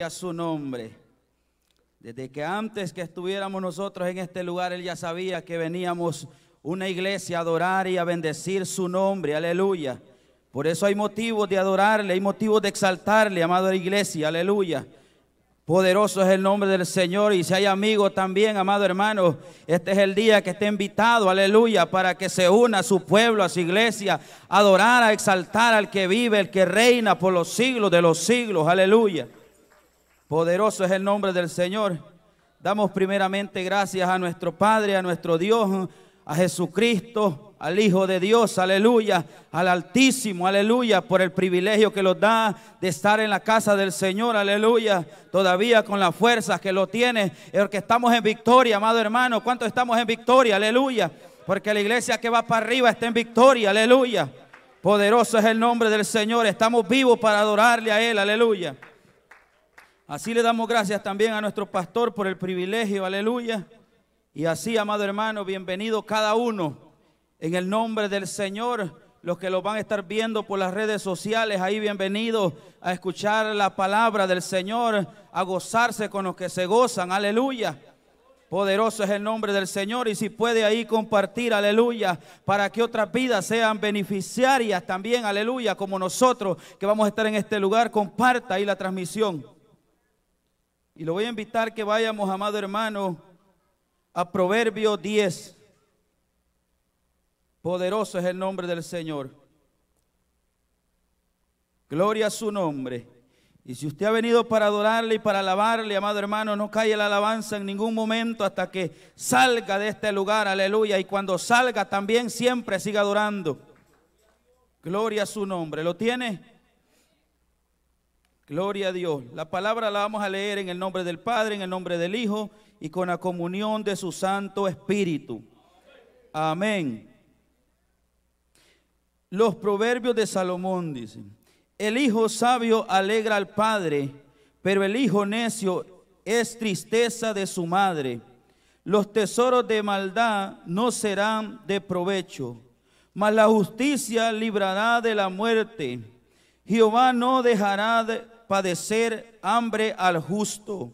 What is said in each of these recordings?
A su nombre. Desde que antes que estuviéramos nosotros en este lugar, Él ya sabía que veníamos una iglesia a adorar y a bendecir su nombre, aleluya. Por eso hay motivos de adorarle, hay motivos de exaltarle, amada iglesia, aleluya. Poderoso es el nombre del Señor. Y si hay amigos también, amado hermano, este es el día que esté invitado, aleluya, para que se una a su pueblo, a su iglesia, a adorar, a exaltar al que vive, el que reina por los siglos de los siglos, aleluya. Poderoso es el nombre del Señor. Damos primeramente gracias a nuestro Padre, a nuestro Dios, a Jesucristo, al Hijo de Dios, aleluya, al Altísimo, aleluya, por el privilegio que nos da de estar en la casa del Señor, aleluya, todavía con las fuerzas que lo tiene, porque estamos en victoria, amado hermano. ¿Cuántos estamos en victoria? Aleluya, porque la iglesia que va para arriba está en victoria, aleluya. Poderoso es el nombre del Señor. Estamos vivos para adorarle a Él, aleluya. Así le damos gracias también a nuestro pastor por el privilegio, aleluya. Y así, amado hermano, bienvenido cada uno en el nombre del Señor. Los que lo van a estar viendo por las redes sociales, ahí bienvenidos a escuchar la palabra del Señor, a gozarse con los que se gozan, aleluya. Poderoso es el nombre del Señor. Y si puede ahí compartir, aleluya, para que otras vidas sean beneficiarias también, aleluya, como nosotros que vamos a estar en este lugar, comparta ahí la transmisión. Y lo voy a invitar que vayamos, amado hermano, a Proverbios 10. Poderoso es el nombre del Señor. Gloria a su nombre. Y si usted ha venido para adorarle y para alabarle, amado hermano, no calle la alabanza en ningún momento hasta que salga de este lugar, aleluya. Y cuando salga también siempre siga adorando. Gloria a su nombre. ¿Lo tiene? Gloria a Dios. La palabra la vamos a leer en el nombre del Padre, en el nombre del Hijo y con la comunión de su Santo Espíritu. Amén. Los proverbios de Salomón dicen: el hijo sabio alegra al padre, pero el hijo necio es tristeza de su madre. Los tesoros de maldad no serán de provecho, mas la justicia librará de la muerte. Jehová no dejará de padecer hambre al justo,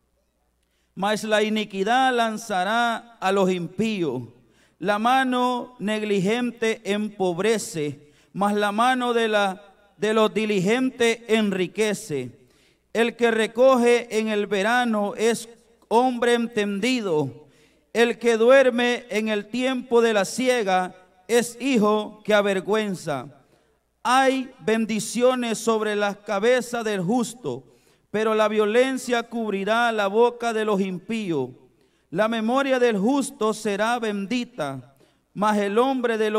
mas la iniquidad lanzará a los impíos. La mano negligente empobrece, mas la mano de los diligentes enriquece. El que recoge en el verano es hombre entendido. El que duerme en el tiempo de la siega es hijo que avergüenza. Hay bendiciones sobre la cabeza del justo, pero la violencia cubrirá la boca de los impíos. La memoria del justo será bendita, mas el nombre de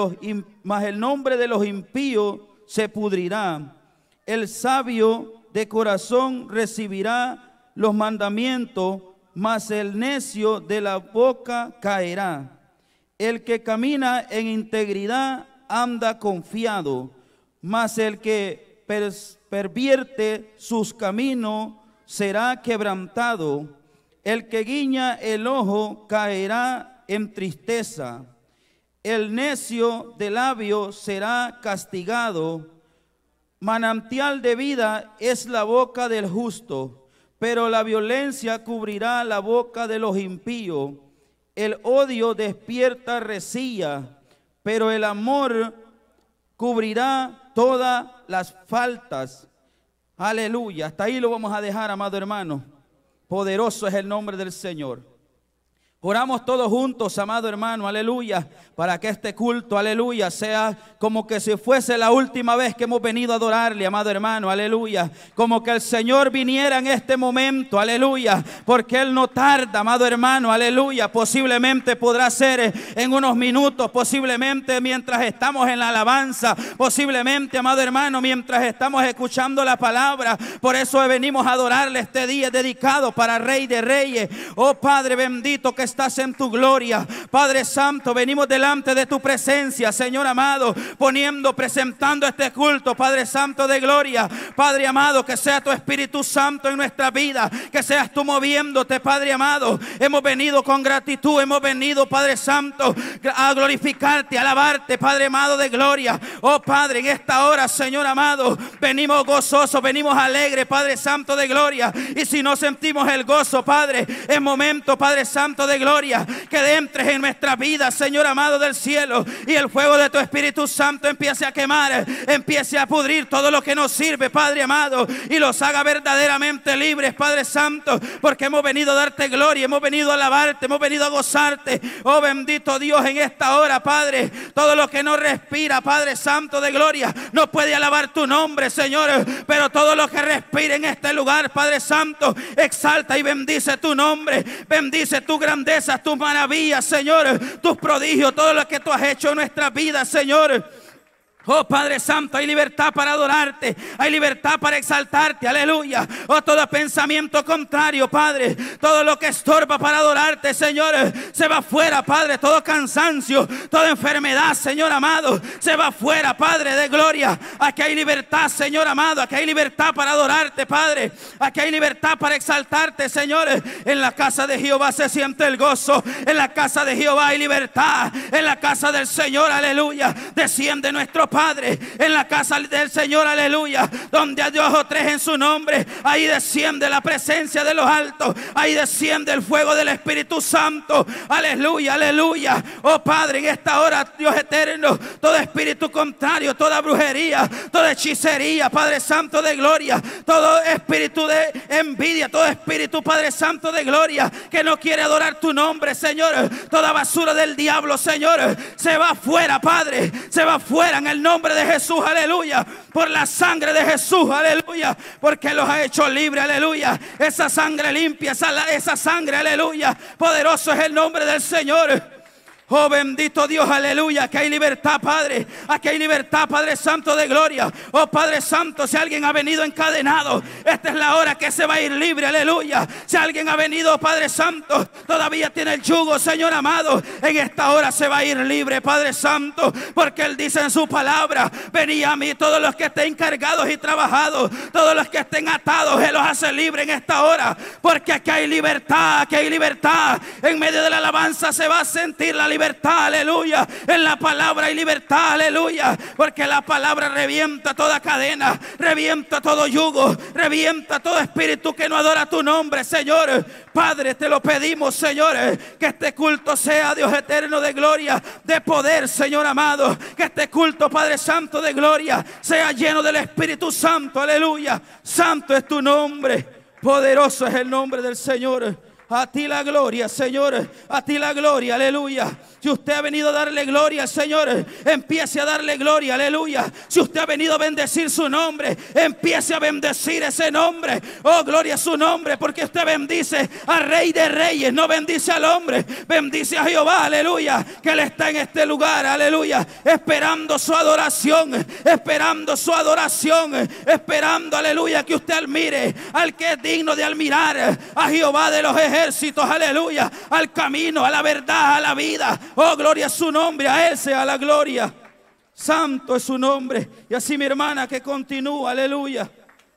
los impíos se pudrirá. El sabio de corazón recibirá los mandamientos, mas el necio de la boca caerá. El que camina en integridad anda confiado, mas el que pervierte sus caminos será quebrantado. El que guiña el ojo caerá en tristeza. El necio de labios será castigado. Manantial de vida es la boca del justo, pero la violencia cubrirá la boca de los impíos. El odio despierta rencilla, pero el amor cubrirá todas las faltas. Aleluya. Hasta ahí lo vamos a dejar, amado hermano. Poderoso es el nombre del Señor. Oramos todos juntos, amado hermano, aleluya, para que este culto, aleluya, sea como que si fuese la última vez que hemos venido a adorarle, amado hermano, aleluya. Como que el Señor viniera en este momento, aleluya, porque Él no tarda, amado hermano, aleluya. Posiblemente podrá ser en unos minutos, posiblemente mientras estamos en la alabanza, posiblemente, amado hermano, mientras estamos escuchando la palabra. Por eso venimos a adorarle este día dedicado para Rey de Reyes. Oh Padre bendito que estás en tu gloria, Padre Santo, venimos delante de tu presencia, Señor amado, presentando este culto, Padre Santo de gloria. Padre amado, que sea tu Espíritu Santo en nuestra vida, que seas tú moviéndote, Padre amado. Hemos venido con gratitud, hemos venido, Padre Santo, a glorificarte, a alabarte, Padre amado de gloria. Oh Padre, en esta hora, Señor amado, venimos gozosos, venimos alegres, Padre Santo de gloria. Y si no sentimos el gozo, Padre, es momento, Padre Santo de gloria, que entres en nuestra vida, Señor amado del cielo, y el fuego de tu Espíritu Santo empiece a quemar, empiece a pudrir todo lo que nos sirve, Padre amado, y los haga verdaderamente libres, Padre Santo, porque hemos venido a darte gloria, hemos venido a alabarte, hemos venido a gozarte. Oh bendito Dios, en esta hora, Padre, todo lo que no respira, Padre Santo de gloria, no puede alabar tu nombre, Señor, pero todo lo que respira en este lugar, Padre Santo, exalta y bendice tu nombre, bendice tu grandeza, tus maravillas, Señor, tus prodigios, todo lo que tú has hecho en nuestra vida, Señor. Oh Padre Santo, hay libertad para adorarte, hay libertad para exaltarte, aleluya. Oh, todo pensamiento contrario, Padre, todo lo que estorba para adorarte, Señor, se va fuera, Padre. Todo cansancio, toda enfermedad, Señor amado, se va fuera, Padre de gloria. Aquí hay libertad, Señor amado, aquí hay libertad para adorarte, Padre. Aquí hay libertad para exaltarte, Señor. En la casa de Jehová se siente el gozo, en la casa de Jehová hay libertad, en la casa del Señor, aleluya, desciende nuestro Padre. En la casa del Señor, aleluya, donde hay 2 o 3 en su nombre, ahí desciende la presencia de los altos, ahí desciende el fuego del Espíritu Santo, aleluya, aleluya. Oh Padre, en esta hora, Dios eterno, todo espíritu contrario, toda brujería, toda hechicería, Padre Santo de gloria, todo espíritu de envidia, todo espíritu, Padre Santo de gloria, que no quiere adorar tu nombre, Señor, toda basura del diablo, Señor, se va fuera, Padre, se va fuera en el nombre de Jesús, aleluya, por la sangre de Jesús, aleluya, porque los ha hecho libres, aleluya. Esa sangre limpia, esa sangre, aleluya, poderoso es el nombre del Señor. Oh bendito Dios, aleluya, que hay libertad, Padre. Aquí hay libertad, Padre Santo de gloria. Oh Padre Santo, si alguien ha venido encadenado, esta es la hora que se va a ir libre, aleluya. Si alguien ha venido, Padre Santo, todavía tiene el yugo, Señor amado, en esta hora se va a ir libre, Padre Santo, porque Él dice en su palabra: venid a mí todos los que estén cargados y trabajados, todos los que estén atados, Él los hace libre en esta hora, porque aquí hay libertad, aquí hay libertad. En medio de la alabanza se va a sentir la libertad, aleluya. En la palabra hay libertad, aleluya, porque la palabra revienta toda cadena, revienta todo yugo, revienta todo espíritu que no adora tu nombre, Señor. Padre, te lo pedimos, Señor, que este culto sea, Dios eterno de gloria, de poder, Señor amado, que este culto, Padre Santo de gloria, sea lleno del Espíritu Santo, aleluya. Santo es tu nombre, poderoso es el nombre del Señor. A ti la gloria, Señor, a ti la gloria, aleluya. Si usted ha venido a darle gloria al Señor, empiece a darle gloria, aleluya. Si usted ha venido a bendecir su nombre, empiece a bendecir ese nombre. Oh, gloria a su nombre, porque usted bendice al Rey de Reyes, no bendice al hombre, bendice a Jehová, aleluya, que Él está en este lugar, aleluya, esperando su adoración, esperando su adoración, esperando, aleluya, que usted admire al que es digno de admirar, a Jehová de los ejércitos, aleluya, al camino, a la verdad, a la vida. Oh, gloria a su nombre, a Él sea la gloria. Santo es su nombre. Y así mi hermana que continúa, aleluya.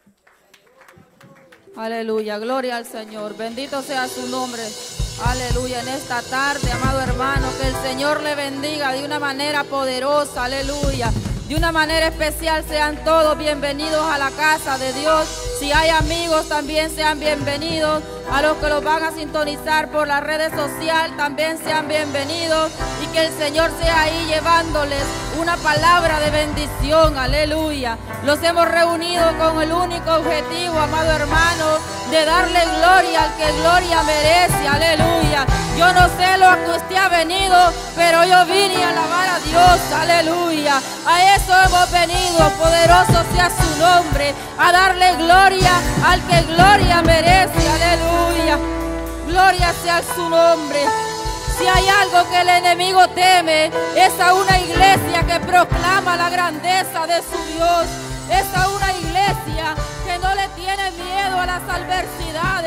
Aleluya, gloria al Señor, bendito sea su nombre. Aleluya, en esta tarde, amado hermano, que el Señor le bendiga de una manera poderosa, aleluya. De una manera especial, sean todos bienvenidos a la casa de Dios. Si hay amigos, también sean bienvenidos. A los que los van a sintonizar por las redes sociales, también sean bienvenidos. Y que el Señor sea ahí llevándoles una palabra de bendición, aleluya. Los hemos reunido con el único objetivo, amado hermano, de darle gloria al que gloria merece, aleluya. Yo no sé lo que usted ha venido, pero yo vine a alabar a Dios, aleluya. A eso hemos venido, poderoso sea su nombre, a darle gloria al que gloria merece, aleluya. Gloria sea su nombre. Si hay algo que el enemigo teme, es a una iglesia que proclama la grandeza de su Dios. Es a una iglesia que no le tiene miedo a las adversidades.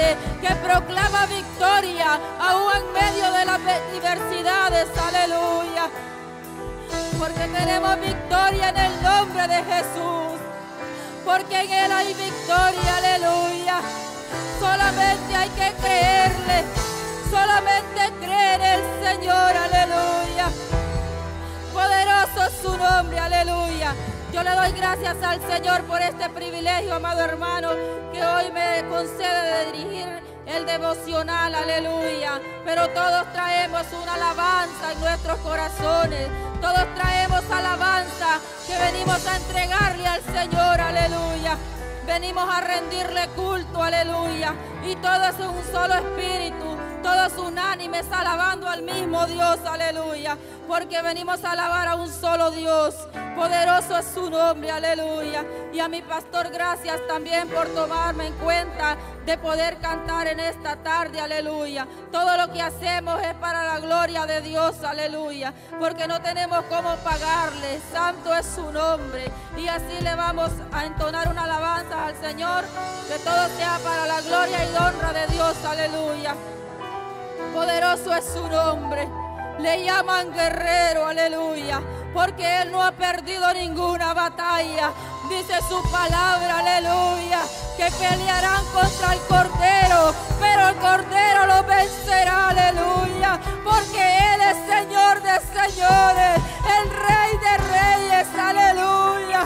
hombre que proclama victoria aún en medio de las diversidades. Aleluya. Porque tenemos victoria en el nombre de Jesús. Porque en Él hay victoria. Aleluya. Solamente hay que creerle. Solamente creer en el Señor. Aleluya. Poderoso es su nombre. Aleluya. Yo le doy gracias al Señor por este privilegio, amado hermano, que hoy me concede de dirigir el devocional. Aleluya. Pero todos traemos una alabanza en nuestros corazones. Todos traemos alabanza que venimos a entregarle al Señor. Aleluya. Venimos a rendirle culto. Aleluya. Y todos en un solo espíritu, todos unánimes, alabando al mismo Dios. Aleluya. Porque venimos a alabar a un solo Dios. Poderoso es su nombre. Aleluya. Y a mi pastor, gracias también por tomarme en cuenta de poder cantar en esta tarde. Aleluya. Todo lo que hacemos es para la gloria de Dios. Aleluya. Porque no tenemos cómo pagarle. Santo es su nombre. Y así le vamos a entonar una alabanza al Señor. Que todo sea para la gloria y honra de Dios. Aleluya. Poderoso es su nombre. Le llaman guerrero. Aleluya. Porque Él no ha perdido ninguna batalla. Dice su palabra, aleluya, que pelearán contra el Cordero, pero el Cordero lo vencerá, aleluya. Porque Él es Señor de señores, el Rey de reyes, aleluya.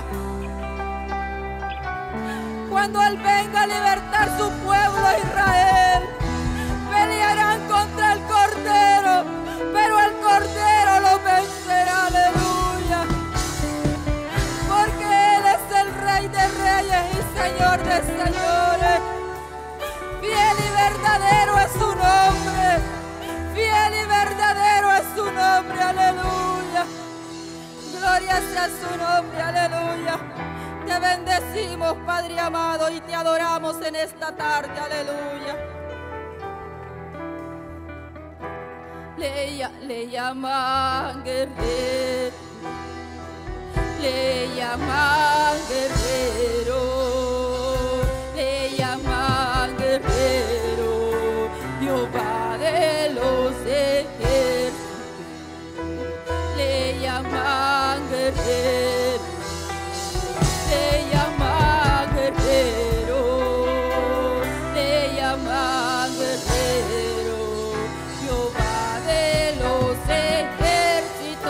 Cuando Él venga a libertar su pueblo Israel, pelearán contra el Cordero, pero el Cordero lo vencerá, aleluya. Porque Él es el Rey de reyes y Señor de señores. Fiel y verdadero es su nombre. Fiel y verdadero es su nombre, aleluya. Gloria sea su nombre, aleluya. Te bendecimos, Padre amado, y te adoramos en esta tarde, aleluya. Le llaman guerrero, le llaman guerrero, le llaman guerrero, Jehová de los ejércitos. Le llaman guerrero, le llaman guerrero, le llaman guerrero, Jehová de los ejércitos.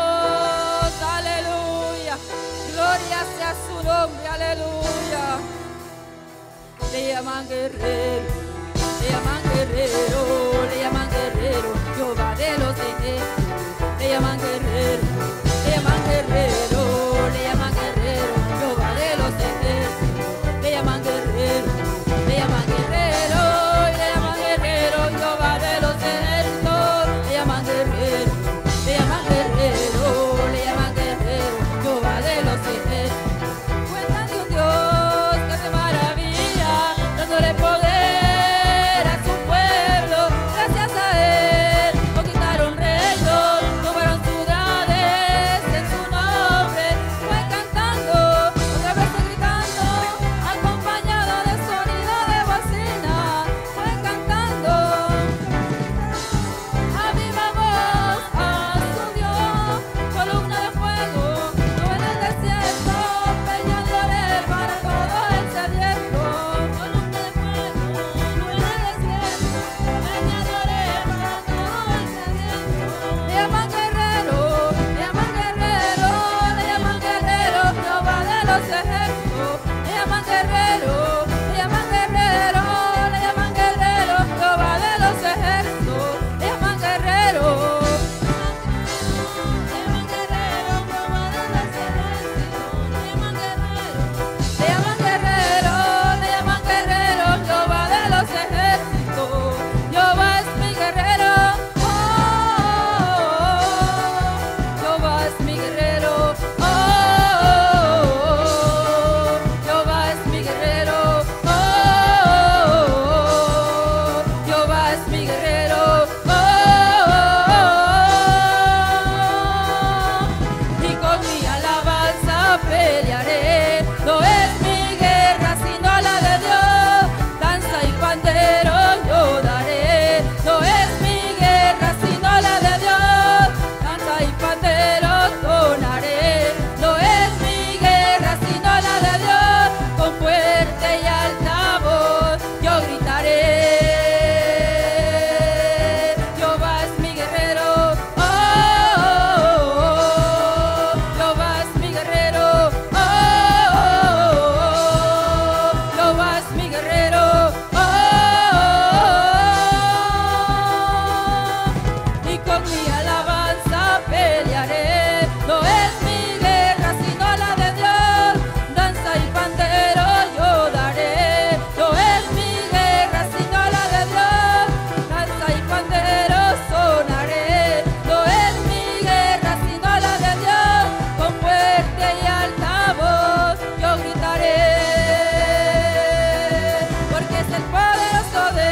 Aleluya. Gloria sea su nombre. Aleluya. Le llaman guerrero, le llaman guerrero, le llaman guerrero, Jehová de los ejércitos. Le llaman guerrero, le llaman guerrero, le llaman guerrero, Jehová de los ejércitos. Le llaman guerrero, le llaman guerrero, le llaman guerrero, Jehová de los ejércitos. Le llaman guerrero, le llaman guerrero, le llaman guerrero, Jehová de los ejércitos. Cuentan de un Dios que hace maravilla, dándole poder a su pueblo.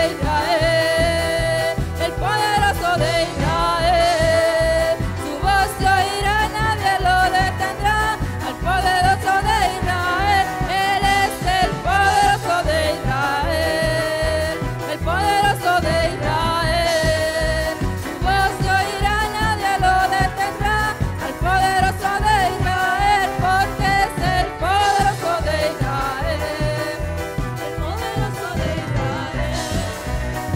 Israel, el poderoso de Israel. Su voz se oirá, nadie lo detendrá. Al poderoso de Israel, Él es el poderoso de Israel, el poderoso de Israel. Su voz se oirá, nadie lo detendrá. Al poderoso de Israel, porque es el poderoso de Israel, el poderoso de Israel.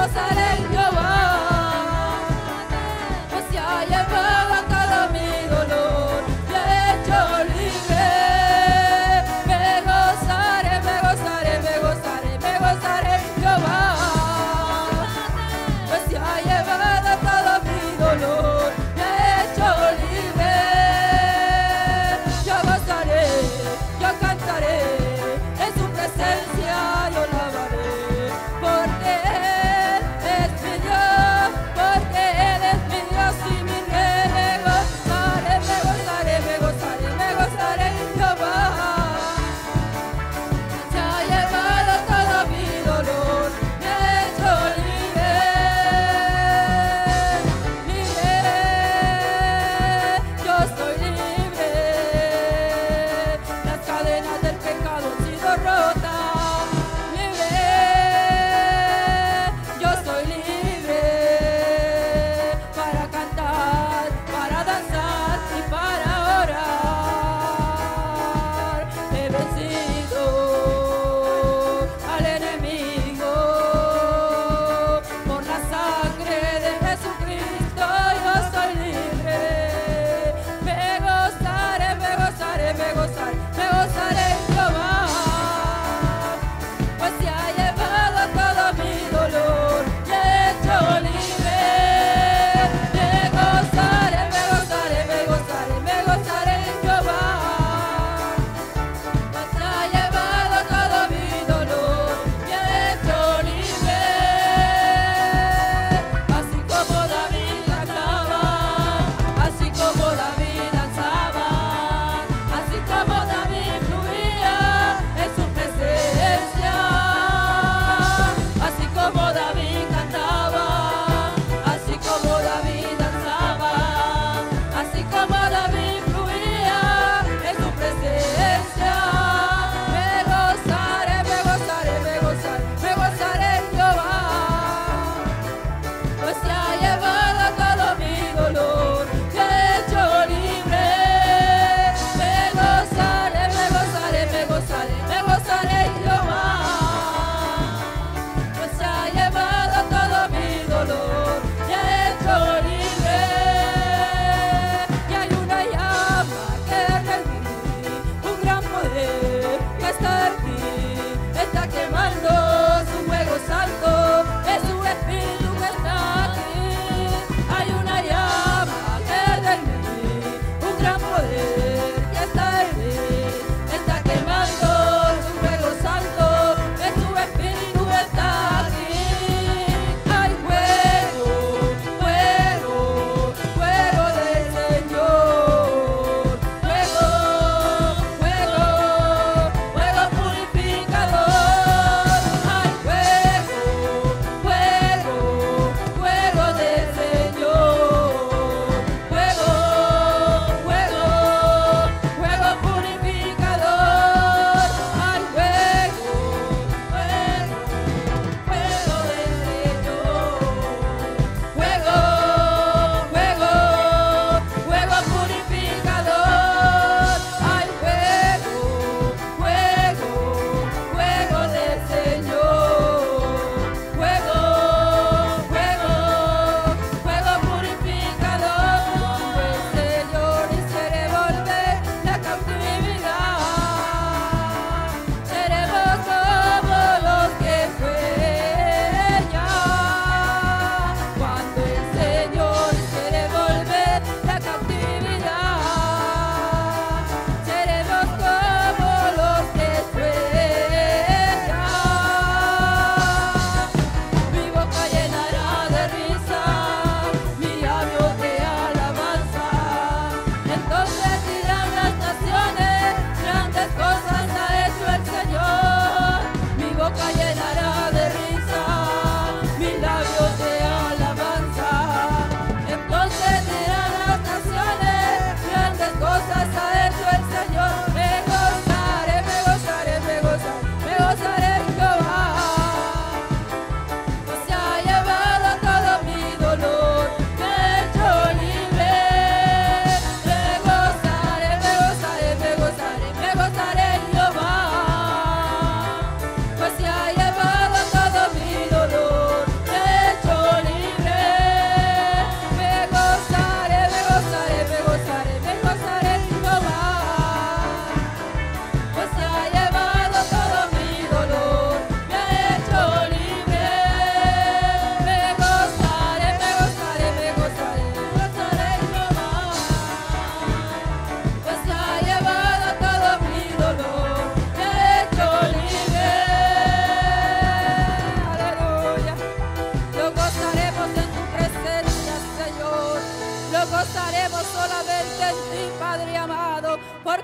gozaré en Jehová, pues se ha llevado todo mi dolor, me ha hecho libre. Me gozaré, me gozaré, me gozaré, me gozaré en Jehová, pues se ha llevado todo mi dolor, me ha hecho libre. Yo gozaré, yo cantaré, en su presencia yo lavaré, porque Él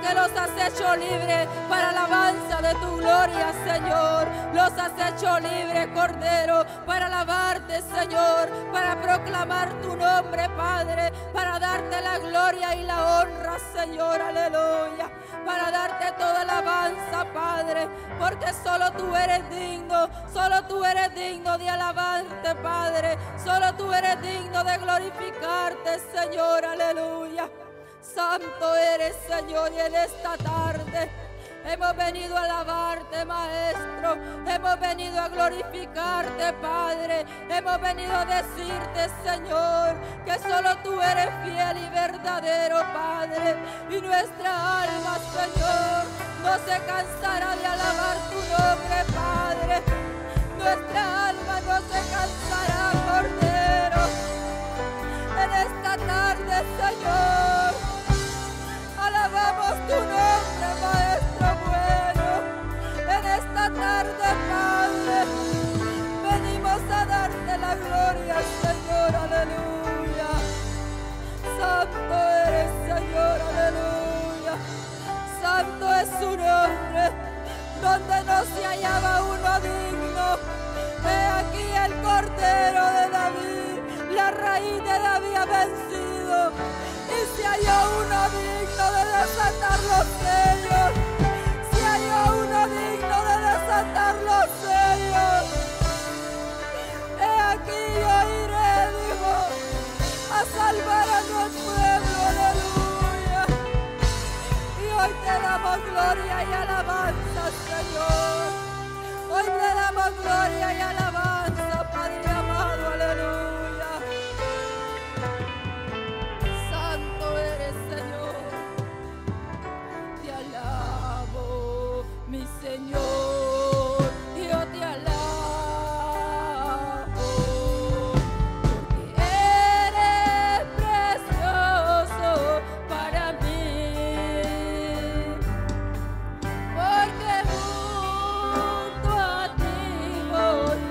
porque los has hecho libres para alabanza de tu gloria, Señor. Los has hecho libres, Cordero, para alabarte, Señor, para proclamar tu nombre, Padre, para darte la gloria y la honra, Señor, aleluya, para darte toda la alabanza, Padre, porque solo tú eres digno de alabarte, Padre, solo tú eres digno de glorificarte, Señor, aleluya. Santo eres, Señor, y en esta tarde hemos venido a alabarte, Maestro. Hemos venido a glorificarte, Padre. Hemos venido a decirte, Señor, que solo tú eres fiel y verdadero, Padre. Y nuestra alma, Señor, no se cansará de alabar tu nombre, Padre. Nuestra alma no se cansará, Cordero. En esta tarde, Señor, alabamos tu nombre, Maestro bueno. En esta tarde, Padre, venimos a darte la gloria, Señor, aleluya. Santo eres, Señor, aleluya. Santo es su nombre, donde no se hallaba uno digno. He aquí el Cordero de David, la raíz de David ha vencido. Y se halló uno digno de desatar los sellos. Se halló uno digno de desatar los sellos. He aquí yo iré, dijo, a salvar a nuestro pueblo, aleluya. Y hoy te damos gloria y alabanza, Señor. Hoy te damos gloria y alabanza, Padre amado, aleluya. Santo eres, Señor. Te alabo, mi Señor. Yo te alabo, porque eres precioso para mí. Porque junto a ti voy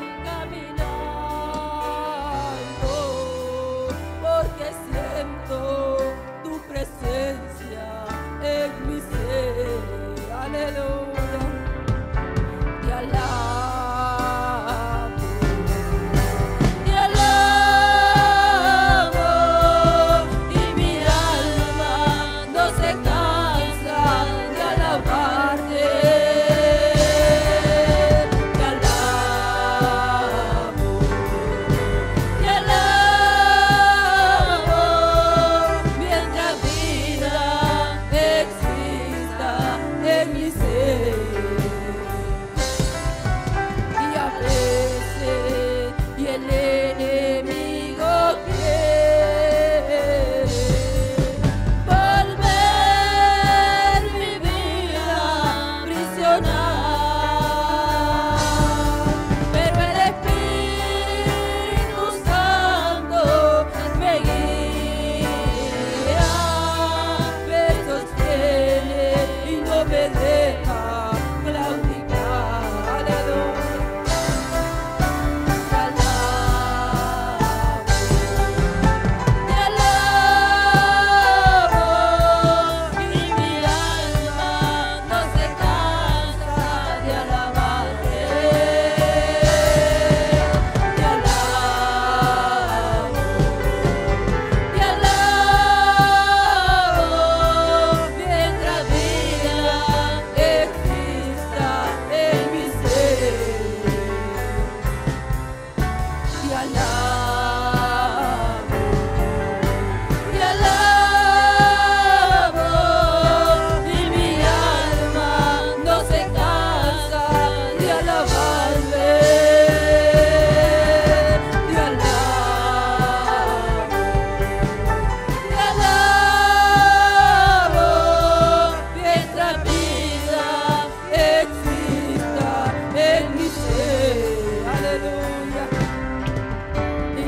caminando, porque siento tu presencia en mi ser, aleluya. Te alabo, y mi alma no se cansa de alabarte. Te alabo, mientras vida exista en mi ser. Y a veces y el enemigo quiere volver mi vida prisional, pero el Espíritu Santo me guía, me sostiene y no me deja claudicar, aleluya. Te alabo, y mi alma no se cansa de alabarte. Te alabo, mientras vida exista en mi ser. Te alabo, y mi alma no se cansa de alabarte. Te alabo, mientras vida exista en mi ser, aleluya. Y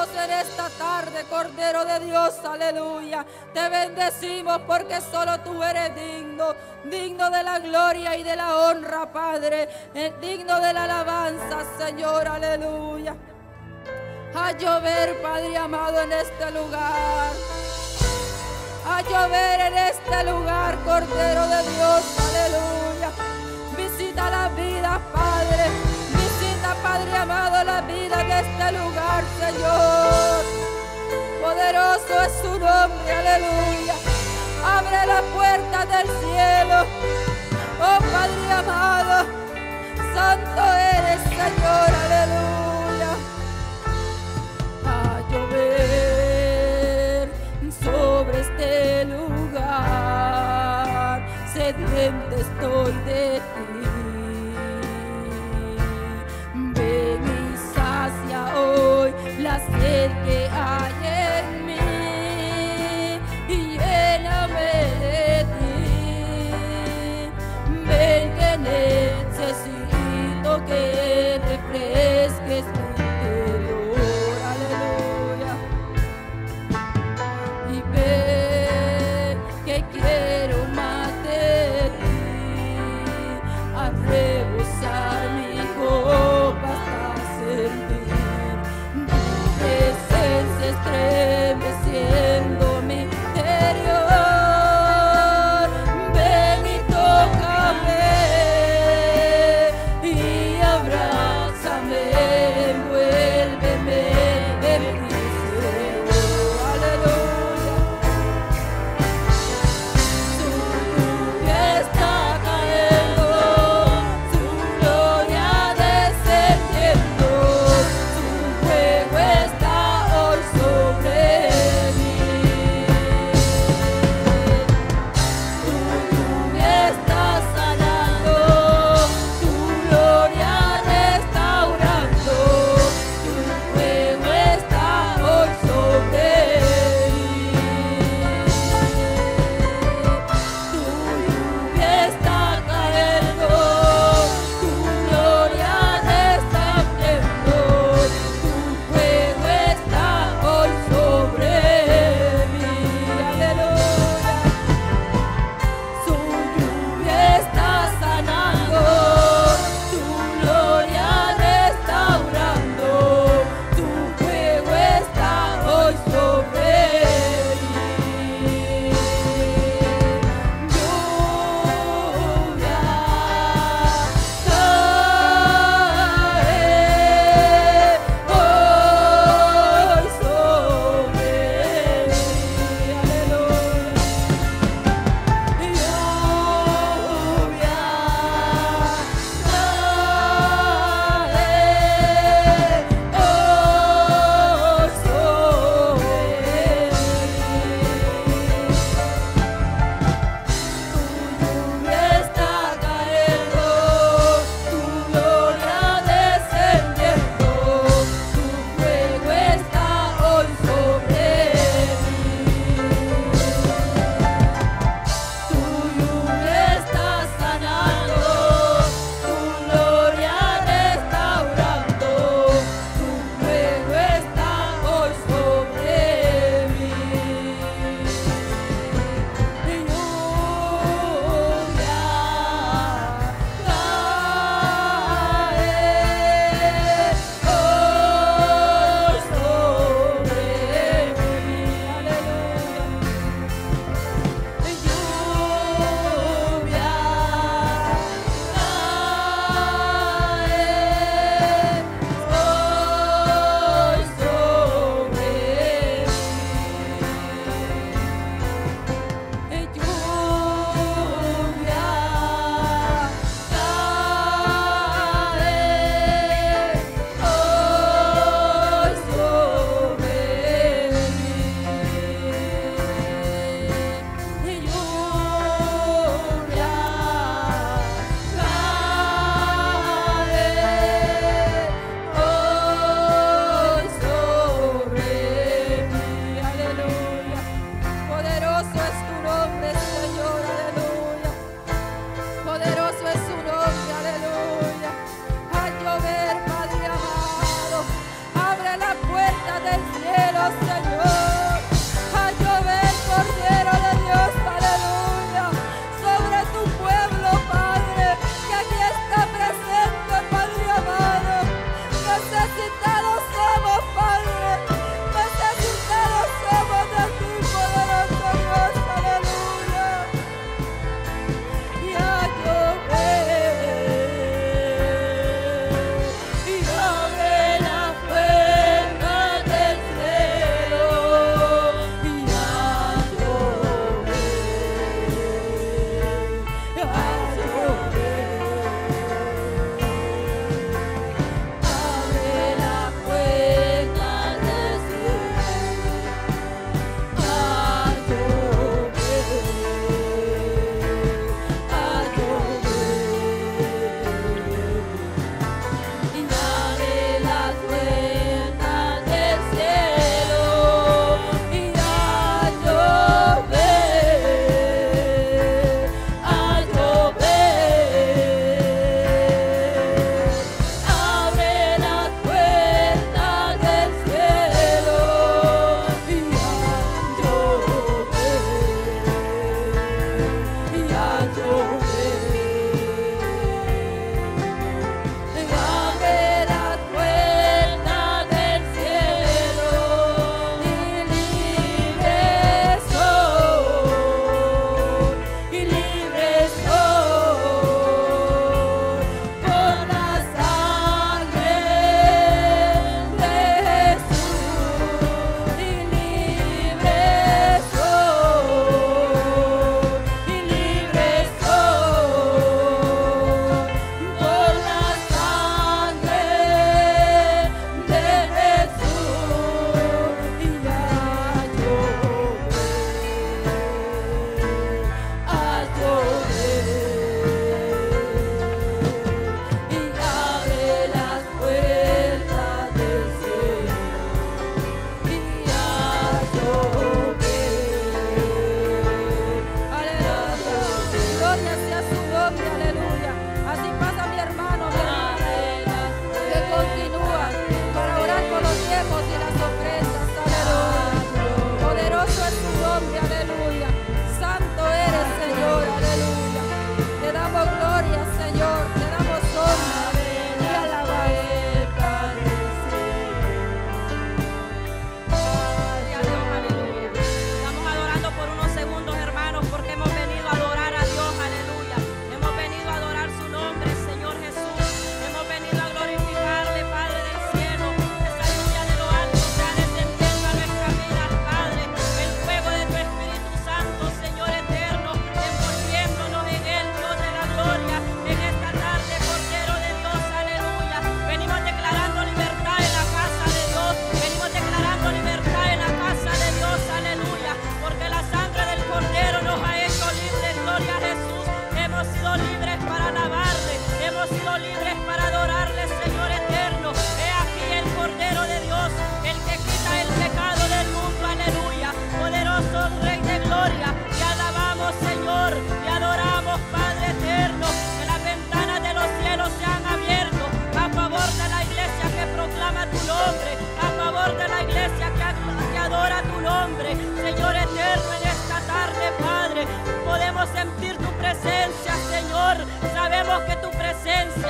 bendecimos en esta tarde, Cordero de Dios, aleluya. Te bendecimos porque solo tú eres digno, digno de la gloria y de la honra, Padre, digno de la alabanza, Señor, aleluya. A llover, Padre amado, en este lugar. A llover en este lugar, Cordero de Dios, aleluya. Visita la vida, Padre. Visita, Padre amado, la vida de este lugar, Señor. Poderoso es su nombre, aleluya. Abre las puertas del cielo. Oh, Padre amado, santo eres, Señor, aleluya. A llover sobre este lugar, sediento estoy de ti. Ven y sacia hoy la sed que hay en mí y lléname de ti. Ven que necesito que refresques mi interior, aleluya. Y ven que quiero más de ti, a rebosar mi copa hasta sentir tu presencia.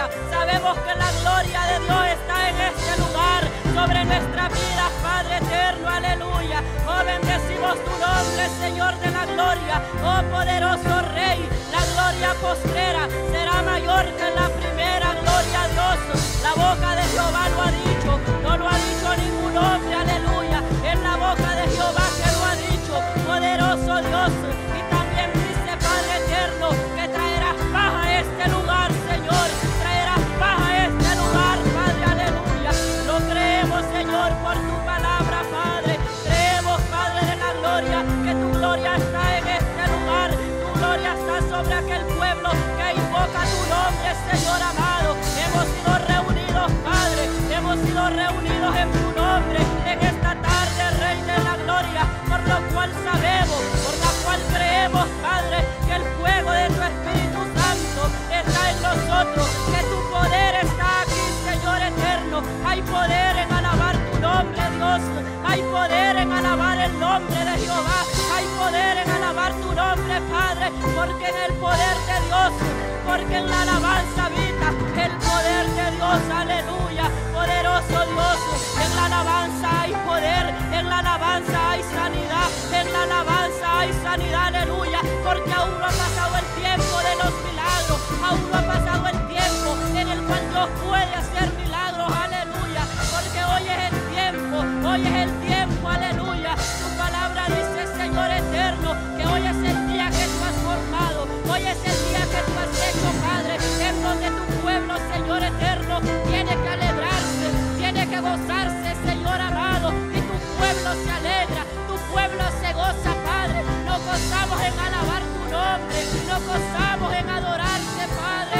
aleluya. Sabemos que la gloria de Dios está en este lugar, sobre nuestra vida, Padre eterno, aleluya. Oh, bendecimos tu nombre, Señor de la gloria. Oh, poderoso Rey, la gloria postrera será mayor que la primera, gloria a Dios. La boca de Jehová lo ha dicho, no lo ha dicho ningún hombre, aleluya. Es la boca de Jehová que lo ha dicho, poderoso Dios. Y también dice, Padre eterno, que traerás paz a este lugar, Señor. Traerás paz a este lugar, Padre, aleluya. Lo creemos, Señor, por tu palabra, Padre. Creemos, Padre de la gloria, que tu gloria está en este lugar. Tu gloria está sobre aquel pueblo que invoca tu nombre, Señor amado. Hemos sido reunidos, Padre. Hemos sido reunidos en tu nombre en esta tarde, Rey de la gloria. Por lo cual sabemos, por la cual creemos, Padre, que el fuego de tu Espíritu Santo está en nosotros, que tu poder está aquí, Señor eterno. Hay poder en alabar tu nombre, Dios. Hay poder en alabar el nombre de Jehová. Hay poder en alabar tu nombre, Padre, porque en el poder de Dios, porque en la alabanza habita el poder de Dios, aleluya. Poderoso Dios, en la alabanza hay poder, en la alabanza hay sanidad, en la alabanza hay sanidad, aleluya. Porque aún no ha pasado el tiempo de los milagros, aún no ha pasado el tiempo en el cual Dios puede hacer milagros, aleluya. Porque hoy es el tiempo, aleluya. Tu palabra dice, Señor eterno, que hoy es el día que tú has formado, hoy es el día que tú has hecho, Padre, en donde tu pueblo, Señor eterno, tiene que alegrarse, tiene que gozarse, Señor amado, y tu pueblo se alegra, tu pueblo se goza, Padre. Nos gozamos en alabar tu nombre, nos gozamos en adorarte, Padre,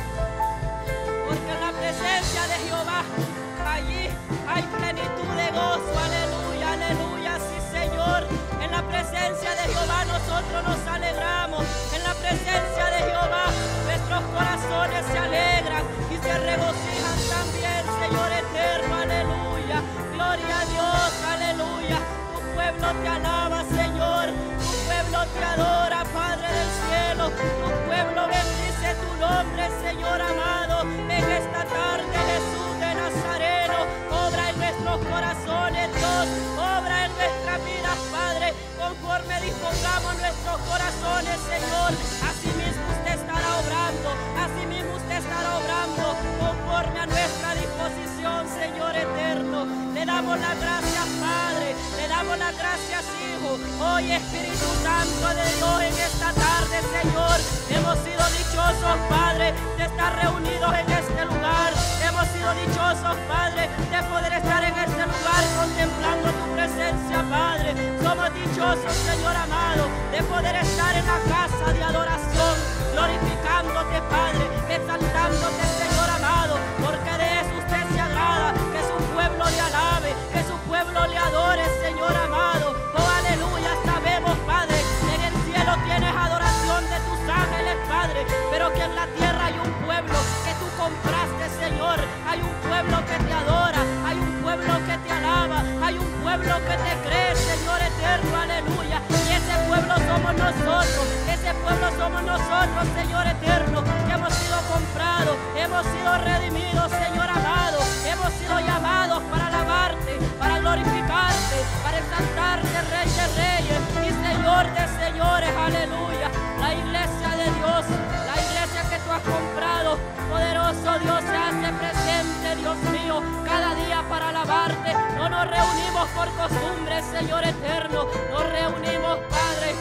porque en la presencia de Jehová, allí hay plenitud de gozo, aleluya, aleluya, sí, Señor. En la presencia de Jehová nosotros nos alegramos, en la presencia de Jehová nuestros corazones se alegran y se regocijan también, Señor eterno, aleluya. Gloria a Dios, aleluya. Tu pueblo te alaba, Señor. Tu pueblo te adora, Padre del cielo. Tu pueblo bendice tu nombre, Señor amado. En esta tarde, Jesús de Nazareno, obra en nuestros corazones, Dios. Obra en nuestras vidas, Padre, conforme dispongamos nuestros corazones, Señor. Así mismo usted estará obrando, así mismo usted estará obrando conforme a nuestra disposición, Señor eterno. Le damos las gracias, Padre, le damos las gracias, Hijo. Hoy, Espíritu Santo de Dios, en esta tarde, Señor, hemos sido dichosos, Padre, de estar reunidos en este lugar. Hemos sido dichosos, Padre, de poder estar en este lugar contemplando tu presencia, Padre. Somos dichosos, Señor amado, de poder estar en la casa de adoración, glorificándote, Padre, exaltándote, Señor amado, porque de eso usted se agrada, que su pueblo le alabe, que su pueblo le adore, Señor amado. Oh, aleluya, sabemos, Padre, que en el cielo tienes adoración de tus ángeles, Padre, pero que en la tierra hay un pueblo que tú compraste, Señor. Hay un pueblo que te adora, hay un pueblo que te alaba, hay un pueblo que te cree, Señor eterno, aleluya. Y ese pueblo somos nosotros, ese pueblo somos nosotros, Señor eterno, que hemos sido comprados, hemos sido redimidos, Señor amado, hemos sido llamados para alabarte, para glorificarte, para exaltarte, Rey de reyes y Señor de señores, aleluya. La iglesia de Dios, la iglesia que tú has comprado, poderoso Dios, se hace presente, Dios mío, cada día para alabarte. No nos reunimos por costumbre, Señor eterno, nos reunimos, Padre,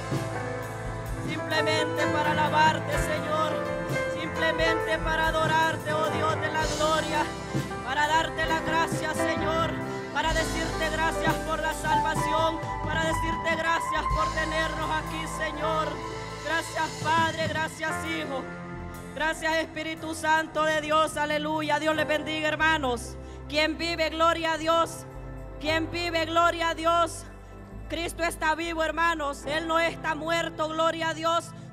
simplemente para alabarte, Señor, simplemente para adorarte, oh Dios de la gloria, para darte la gracia, Señor, para decirte gracias por la salvación, para decirte gracias por tenernos aquí, Señor. Gracias, Padre, gracias, Hijo. Gracias, Espíritu Santo de Dios, aleluya. Dios les bendiga, hermanos. ¿Quién vive? Gloria a Dios. ¿Quién vive? Gloria a Dios. Cristo está vivo, hermanos. Él no está muerto, gloria a Dios.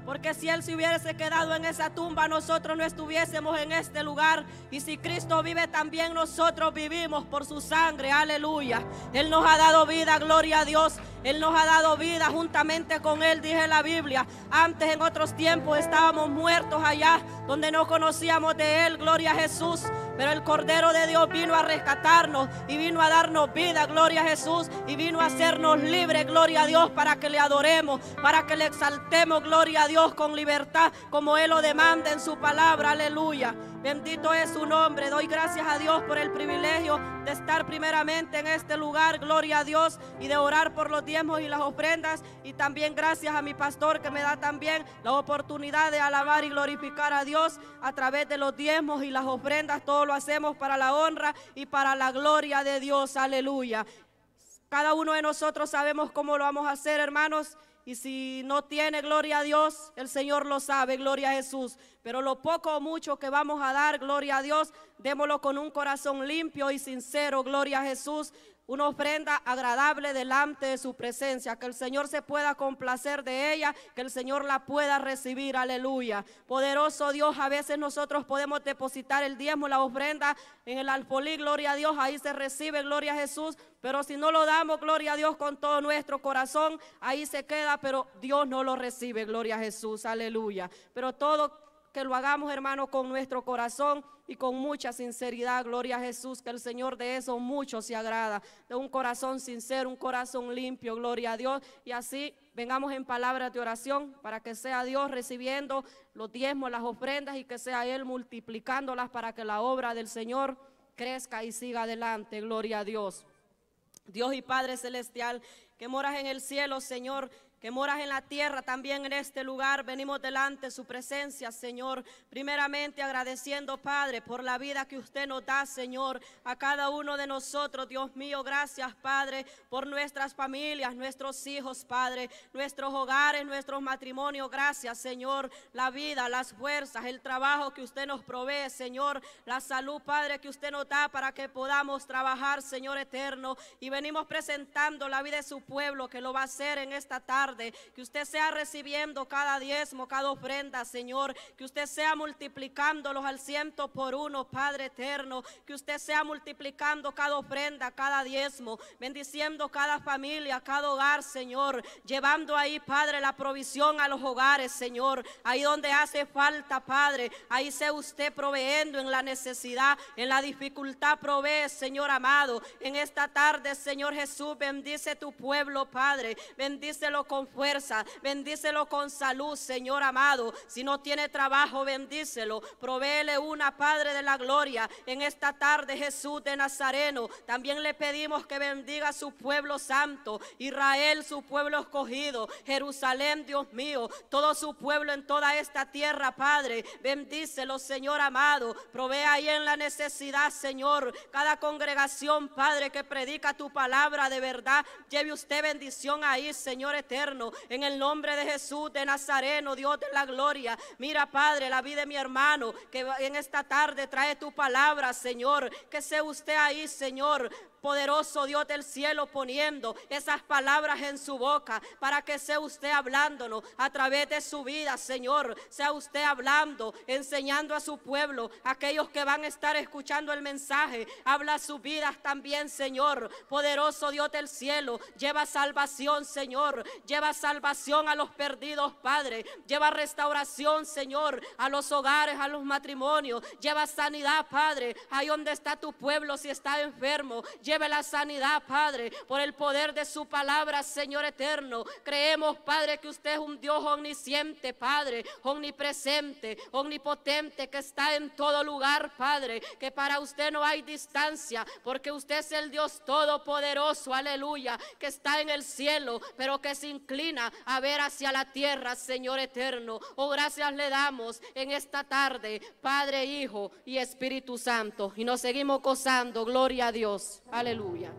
porque si Él se hubiese quedado en esa tumba, nosotros no estuviésemos en este lugar. Y si Cristo vive, también nosotros vivimos por su sangre, aleluya. Él nos ha dado vida, gloria a Dios. Él nos ha dado vida juntamente con Él, dice la Biblia. Antes, en otros tiempos, estábamos muertos allá donde no conocíamos de Él, gloria a Jesús. Pero el Cordero de Dios vino a rescatarnos y vino a darnos vida, gloria a Jesús, y vino a hacernos libres, gloria a Dios, para que le adoremos, para que le exaltemos, gloria a Dios, con libertad, como Él lo demanda en su palabra, aleluya. Bendito es su nombre. Doy gracias a Dios por el privilegio de estar primeramente en este lugar, gloria a Dios, y de orar por los diezmos y las ofrendas. Y también gracias a mi pastor, que me da también la oportunidad de alabar y glorificar a Dios a través de los diezmos y las ofrendas. Todo lo hacemos para la honra y para la gloria de Dios, aleluya. Cada uno de nosotros sabemos cómo lo vamos a hacer, hermanos. Y si no tiene, gloria a Dios, el Señor lo sabe, gloria a Jesús. Pero lo poco o mucho que vamos a dar, gloria a Dios, démoslo con un corazón limpio y sincero, gloria a Jesús. Una ofrenda agradable delante de su presencia, que el Señor se pueda complacer de ella, que el Señor la pueda recibir, aleluya. Poderoso Dios, a veces nosotros podemos depositar el diezmo, la ofrenda en el alfolí, gloria a Dios, ahí se recibe, gloria a Jesús. Pero si no lo damos, gloria a Dios, con todo nuestro corazón, ahí se queda, pero Dios no lo recibe, gloria a Jesús, aleluya. Pero todo que lo hagamos, hermano, con nuestro corazón y con mucha sinceridad, gloria a Jesús, que el Señor de eso mucho se agrada, de un corazón sincero, un corazón limpio, gloria a Dios. Y así vengamos en palabras de oración para que sea Dios recibiendo los diezmos, las ofrendas, y que sea Él multiplicándolas para que la obra del Señor crezca y siga adelante, gloria a Dios. Dios y Padre celestial, que moras en el cielo, Señor, que moras en la tierra, también en este lugar, venimos delante de su presencia, Señor, primeramente agradeciendo, Padre, por la vida que usted nos da, Señor, a cada uno de nosotros, Dios mío. Gracias, Padre, por nuestras familias, nuestros hijos, Padre, nuestros hogares, nuestros matrimonios. Gracias, Señor, la vida, las fuerzas, el trabajo que usted nos provee, Señor, la salud, Padre, que usted nos da para que podamos trabajar, Señor eterno. Y venimos presentando la vida de su pueblo, que lo va a hacer en esta tarde. Que usted sea recibiendo cada diezmo, cada ofrenda, Señor, que usted sea multiplicándolos al 100 por 1, Padre eterno, que usted sea multiplicando cada ofrenda, cada diezmo, bendiciendo cada familia, cada hogar, Señor, llevando ahí, Padre, la provisión a los hogares, Señor, ahí donde hace falta, Padre, ahí sea usted proveyendo en la necesidad, en la dificultad, provee, Señor amado. En esta tarde, Señor Jesús, bendice tu pueblo, Padre, bendícelo con fuerza, bendícelo con salud, Señor amado. Si no tiene trabajo, bendícelo, provéele una, Padre de la gloria, en esta tarde, Jesús de Nazareno. También le pedimos que bendiga a su pueblo santo, Israel, su pueblo escogido, Jerusalén, Dios mío, todo su pueblo en toda esta tierra, Padre, bendícelo, Señor amado, provee ahí en la necesidad, Señor, cada congregación, Padre, que predica tu palabra de verdad, lleve usted bendición ahí, Señor eterno, en el nombre de Jesús de Nazareno, Dios de la gloria. Mira, Padre, la vida de mi hermano, que en esta tarde trae tu palabra, Señor, que sea usted ahí, Señor, poderoso Dios del cielo, poniendo esas palabras en su boca, para que sea usted hablándonos a través de su vida, Señor, sea usted hablando, enseñando a su pueblo, aquellos que van a estar escuchando el mensaje, habla sus vidas también, Señor, poderoso Dios del cielo, lleva salvación, Señor, lleva salvación a los perdidos, Padre, lleva restauración, Señor, a los hogares, a los matrimonios, lleva sanidad, Padre, ahí donde está tu pueblo, si está enfermo, lleve la sanidad, Padre, por el poder de su palabra, Señor eterno. Creemos, Padre, que usted es un Dios omnisciente, Padre, omnipresente, omnipotente, que está en todo lugar, Padre, que para usted no hay distancia, porque usted es el Dios todopoderoso, aleluya, que está en el cielo, pero que se inclina a ver hacia la tierra, Señor eterno. Oh, gracias le damos en esta tarde, Padre, Hijo y Espíritu Santo, y nos seguimos gozando. Gloria a Dios. Aleluya.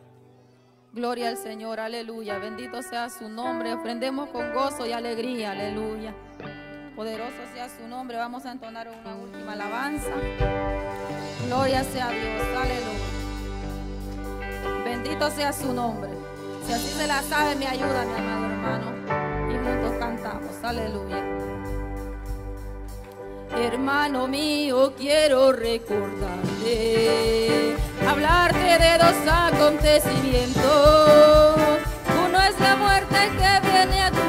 Gloria al Señor, aleluya. Bendito sea su nombre. Ofrendemos con gozo y alegría, aleluya. Poderoso sea su nombre. Vamos a entonar una última alabanza. Gloria sea a Dios, aleluya. Bendito sea su nombre. Si así se la sabe, me ayuda, mi amado hermano. Y juntos cantamos, aleluya. Hermano mío, quiero recordarte, hablarte de dos acontecimientos. Uno es la muerte que viene a tu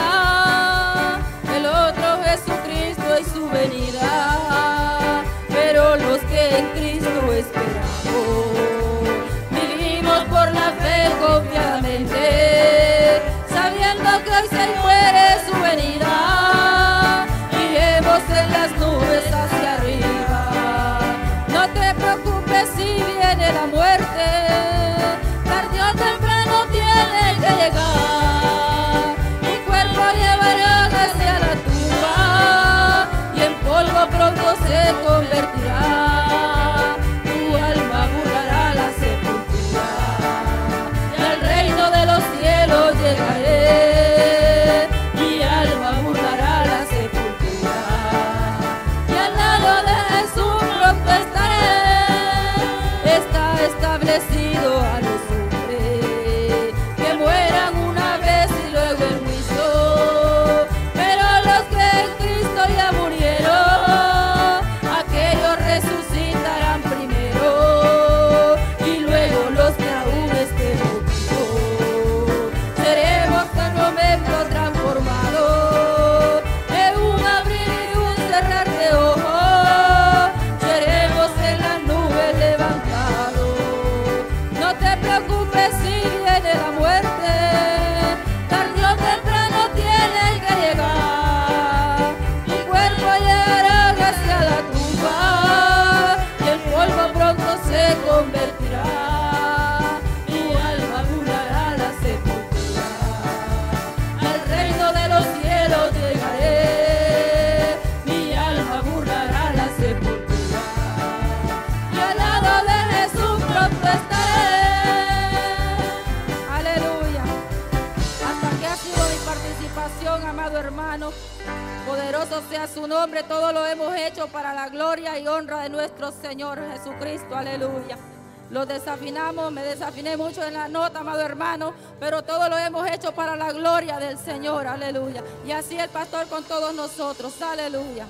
vida, el otro Jesucristo y su venida. Pero los que en Cristo esperamos, vivimos por la fe confiadamente, sabiendo que hoy se muere su venida. Iremos en las nubes hacia arriba. No te preocupes si viene la muerte, tarde o temprano tiene que llegar. Mi cuerpo llevará hacia la tumba y en polvo pronto se convertirá. Tu alma burlará la sepultura y al reino de los cielos llegaré. Mi alma burlará la sepultura y al lado de Jesús pronto estaré. Está establecido a los hombres que mueran una vez y luego el juicio, pero los que en Cristo ya murieron, aquellos resucitarán primero y luego los que aún estemos vivos. Seremos por momentos transformados en un abrir y un cerrar de ojos. Seremos en las nubes levantados. No te preocupes si viene la muerte, tarde o temprano tiene que llegar. Mi cuerpo llegará hacia la tumba y el polvo pronto se convertirá. Mi alma burlará la sepultura, al reino de los cielos llegaré. Mi alma burlará la sepultura y al lado de Jesús pronto estaré. Aleluya. Hasta aquí ha sido mi participación, amado hermano. Poderoso sea su nombre. Todo lo hemos hecho para la gloria y honra de nuestro Señor Jesucristo. Aleluya. Los desafinamos, me desafiné mucho en la nota, amado hermano, pero todo lo hemos hecho para la gloria del Señor. Aleluya. Y así el pastor con todos nosotros. Aleluya.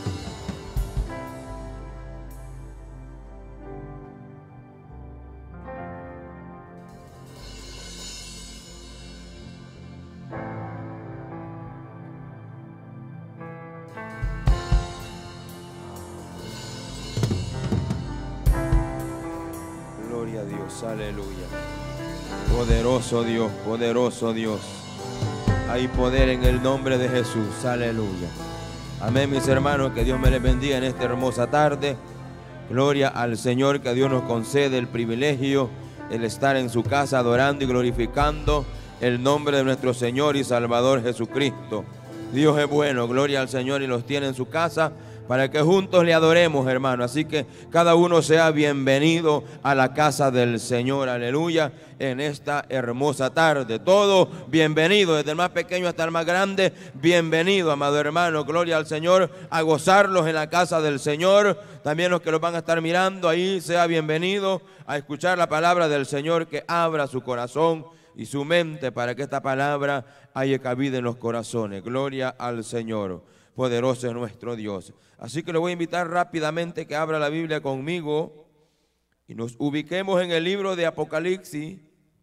Gloria a Dios, aleluya. Poderoso Dios, poderoso Dios. Hay poder en el nombre de Jesús, aleluya. Amén, mis hermanos, que Dios me les bendiga en esta hermosa tarde. Gloria al Señor, que Dios nos concede el privilegio de estar en su casa adorando y glorificando el nombre de nuestro Señor y Salvador Jesucristo. Dios es bueno, gloria al Señor, y los tiene en su casa para que juntos le adoremos, hermano. Así que cada uno sea bienvenido a la casa del Señor, aleluya, en esta hermosa tarde. Todos bienvenidos, desde el más pequeño hasta el más grande, bienvenido, amado hermano, gloria al Señor, a gozarlos en la casa del Señor. También los que los van a estar mirando ahí, sea bienvenido a escuchar la palabra del Señor, que abra su corazón y su mente para que esta palabra haya cabida en los corazones. Gloria al Señor. Poderoso es nuestro Dios. Así que le voy a invitar rápidamente que abra la Biblia conmigo y nos ubiquemos en el libro de Apocalipsis.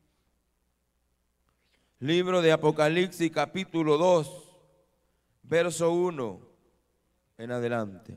Libro de Apocalipsis, capítulo 2, verso 1 en adelante.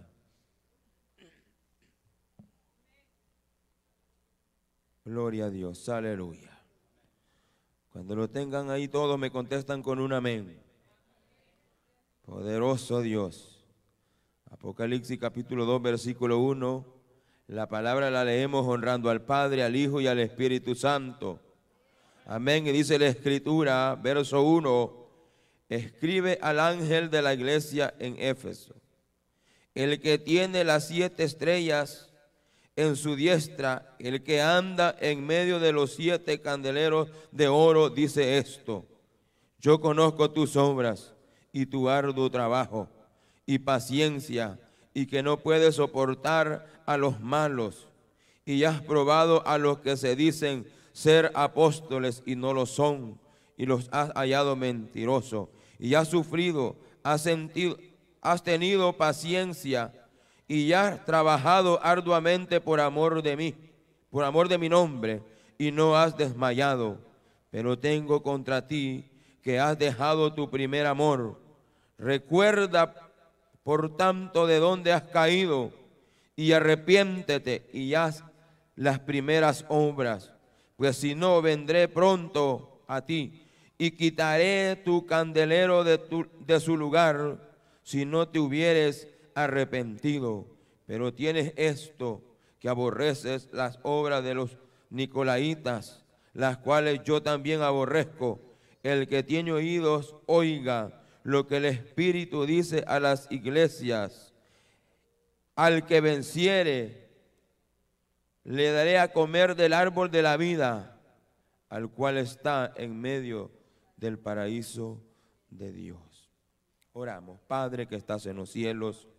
Gloria a Dios, aleluya. Cuando lo tengan ahí todos me contestan con un amén. Poderoso Dios. Apocalipsis capítulo 2, versículo 1. La palabra la leemos honrando al Padre, al Hijo y al Espíritu Santo. Amén. Y dice la Escritura, verso 1. Escribe al ángel de la iglesia en Éfeso, el que tiene las 7 estrellas en su diestra, el que anda en medio de los 7 candeleros de oro, dice esto: yo conozco tus obras y tu arduo trabajo y paciencia, y que no puedes soportar a los malos, y has probado a los que se dicen ser apóstoles y no lo son, y los has hallado mentirosos, y has sufrido, has sentido has tenido paciencia y has trabajado arduamente por amor de mí, por amor de mi nombre, y no has desmayado. Pero tengo contra ti que has dejado tu primer amor. Recuerda, por tanto, de dónde has caído, y arrepiéntete y haz las primeras obras. Pues si no, vendré pronto a ti y quitaré tu candelero de su lugar, si no te hubieres arrepentido. Pero tienes esto, que aborreces las obras de los nicolaitas, las cuales yo también aborrezco. El que tiene oídos, oiga lo que el Espíritu dice a las iglesias. Al que venciere, le daré a comer del árbol de la vida, al cual está en medio del paraíso de Dios. Oramos. Padre que estás en los cielos,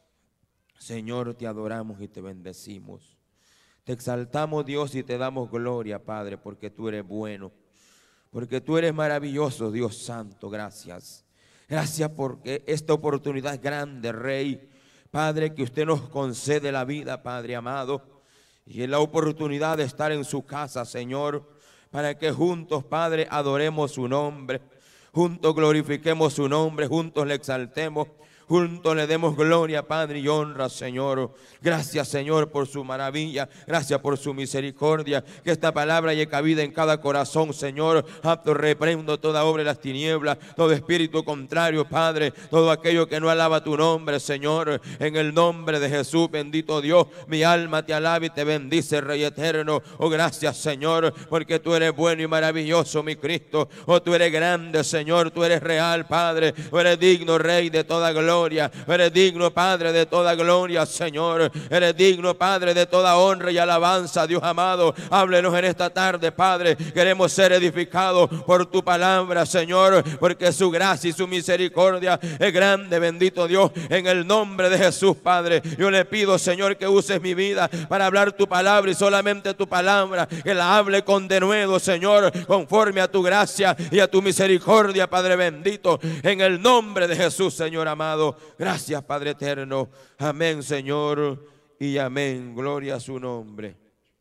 Señor, te adoramos y te bendecimos. Te exaltamos, Dios, y te damos gloria, Padre, porque tú eres bueno, porque tú eres maravilloso, Dios santo. Gracias. Gracias porque esta oportunidad es grande, Rey. Padre, que usted nos concede la vida, Padre amado, y en la oportunidad de estar en su casa, Señor, para que juntos, Padre, adoremos su nombre, juntos glorifiquemos su nombre, juntos le exaltemos, juntos le demos gloria, Padre, y honra, Señor. Gracias, Señor, por su maravilla. Gracias por su misericordia. Que esta palabra haya cabida en cada corazón, Señor. Apto reprendo toda obra de las tinieblas, todo espíritu contrario, Padre, todo aquello que no alaba tu nombre, Señor. En el nombre de Jesús, bendito Dios, mi alma te alaba y te bendice, Rey eterno. Oh, gracias, Señor, porque tú eres bueno y maravilloso, mi Cristo. Oh, tú eres grande, Señor. Tú eres real, Padre. Tú eres digno, Rey, de toda gloria. Eres digno, Padre, de toda gloria, Señor. Eres digno, Padre, de toda honra y alabanza, Dios amado. Háblenos en esta tarde, Padre. Queremos ser edificados por tu palabra, Señor, porque su gracia y su misericordia es grande, bendito Dios. En el nombre de Jesús, Padre, yo le pido, Señor, que uses mi vida para hablar tu palabra y solamente tu palabra, que la hable con denuedo, Señor, conforme a tu gracia y a tu misericordia, Padre bendito. En el nombre de Jesús, Señor amado. Gracias, Padre eterno. Amén, Señor, y amén. Gloria a su nombre.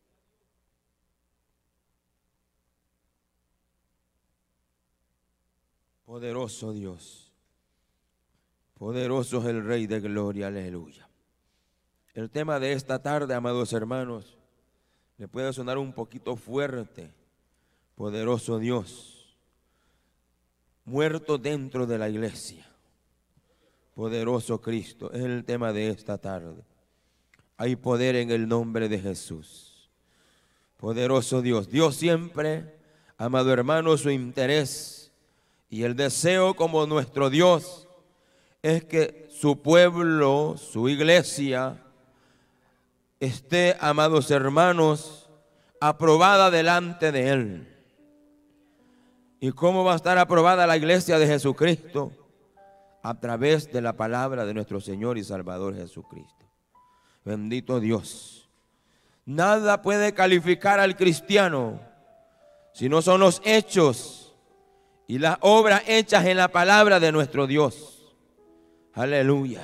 Poderoso Dios. Poderoso es el Rey de gloria. Aleluya. El tema de esta tarde, amados hermanos, le puede sonar un poquito fuerte. Poderoso Dios. Muerto dentro de la iglesia. Poderoso Cristo, es el tema de esta tarde. Hay poder en el nombre de Jesús. Poderoso Dios. Dios siempre, amado hermano, su interés y el deseo como nuestro Dios es que su pueblo, su iglesia, esté, amados hermanos, aprobada delante de Él. ¿Y cómo va a estar aprobada la iglesia de Jesucristo? A través de la palabra de nuestro Señor y Salvador Jesucristo. Bendito Dios. Nada puede calificar al cristiano si no son los hechos y las obras hechas en la palabra de nuestro Dios. Aleluya.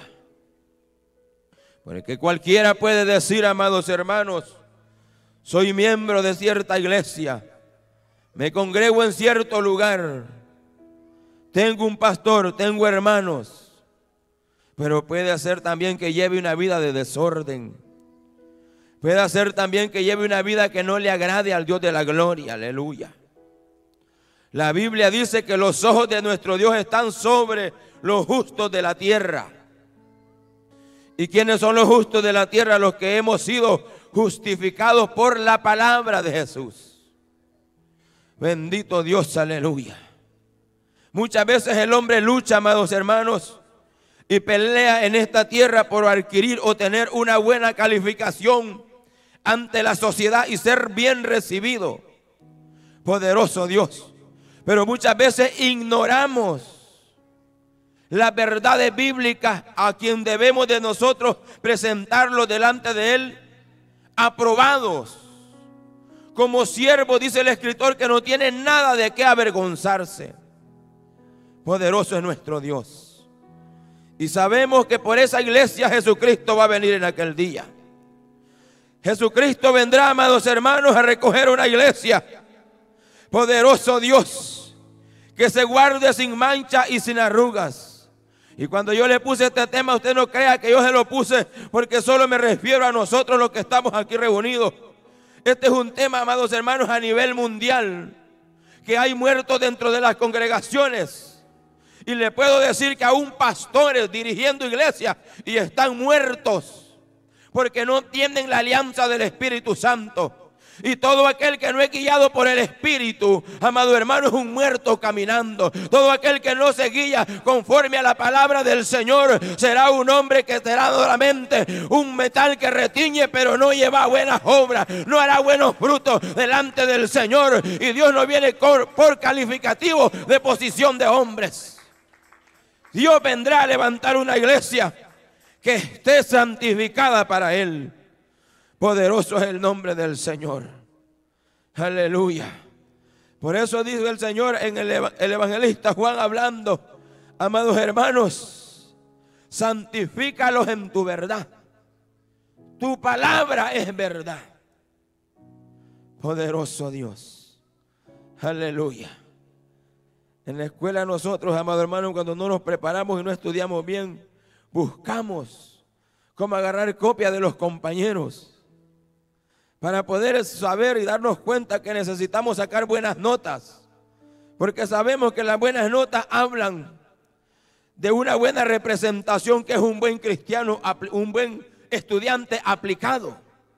Porque cualquiera puede decir, amados hermanos, soy miembro de cierta iglesia, me congrego en cierto lugar, tengo un pastor, tengo hermanos, pero puede ser también que lleve una vida de desorden. Puede ser también que lleve una vida que no le agrade al Dios de la gloria. Aleluya. La Biblia dice que los ojos de nuestro Dios están sobre los justos de la tierra. ¿Y quiénes son los justos de la tierra? Los que hemos sido justificados por la palabra de Jesús. Bendito Dios, aleluya. Muchas veces el hombre lucha, amados hermanos, y pelea en esta tierra por adquirir o tener una buena calificación ante la sociedad y ser bien recibido. Poderoso Dios. Pero muchas veces ignoramos las verdades bíblicas a quien debemos de nosotros presentarlos delante de Él, aprobados. Como siervo, dice el escritor, que no tiene nada de qué avergonzarse. Poderoso es nuestro Dios. Y sabemos que por esa iglesia Jesucristo va a venir en aquel día. Jesucristo vendrá, amados hermanos, a recoger una iglesia. Poderoso Dios, que se guarde sin mancha y sin arrugas. Y cuando yo le puse este tema, usted no crea que yo se lo puse porque solo me refiero a nosotros los que estamos aquí reunidos. Este es un tema, amados hermanos, a nivel mundial, que hay muertos dentro de las congregaciones. Y le puedo decir que aún pastores dirigiendo iglesias y están muertos porque no tienen la alianza del Espíritu Santo. Y todo aquel que no es guiado por el Espíritu, amado hermano, es un muerto caminando. Todo aquel que no se guía conforme a la palabra del Señor será un hombre que será solamente un metal que retiñe, pero no lleva buenas obras, no hará buenos frutos delante del Señor. Y Dios no viene por calificativo de posición de hombres. Dios vendrá a levantar una iglesia que esté santificada para Él. Poderoso es el nombre del Señor. Aleluya. Por eso dice el Señor en el evangelista Juan hablando: amados hermanos, santifícalos en tu verdad. Tu palabra es verdad. Poderoso Dios. Aleluya. En la escuela nosotros, amados hermanos, cuando no nos preparamos y no estudiamos bien, buscamos cómo agarrar copia de los compañeros para poder saber y darnos cuenta que necesitamos sacar buenas notas, porque sabemos que las buenas notas hablan de una buena representación, que es un buen cristiano, un buen estudiante aplicado,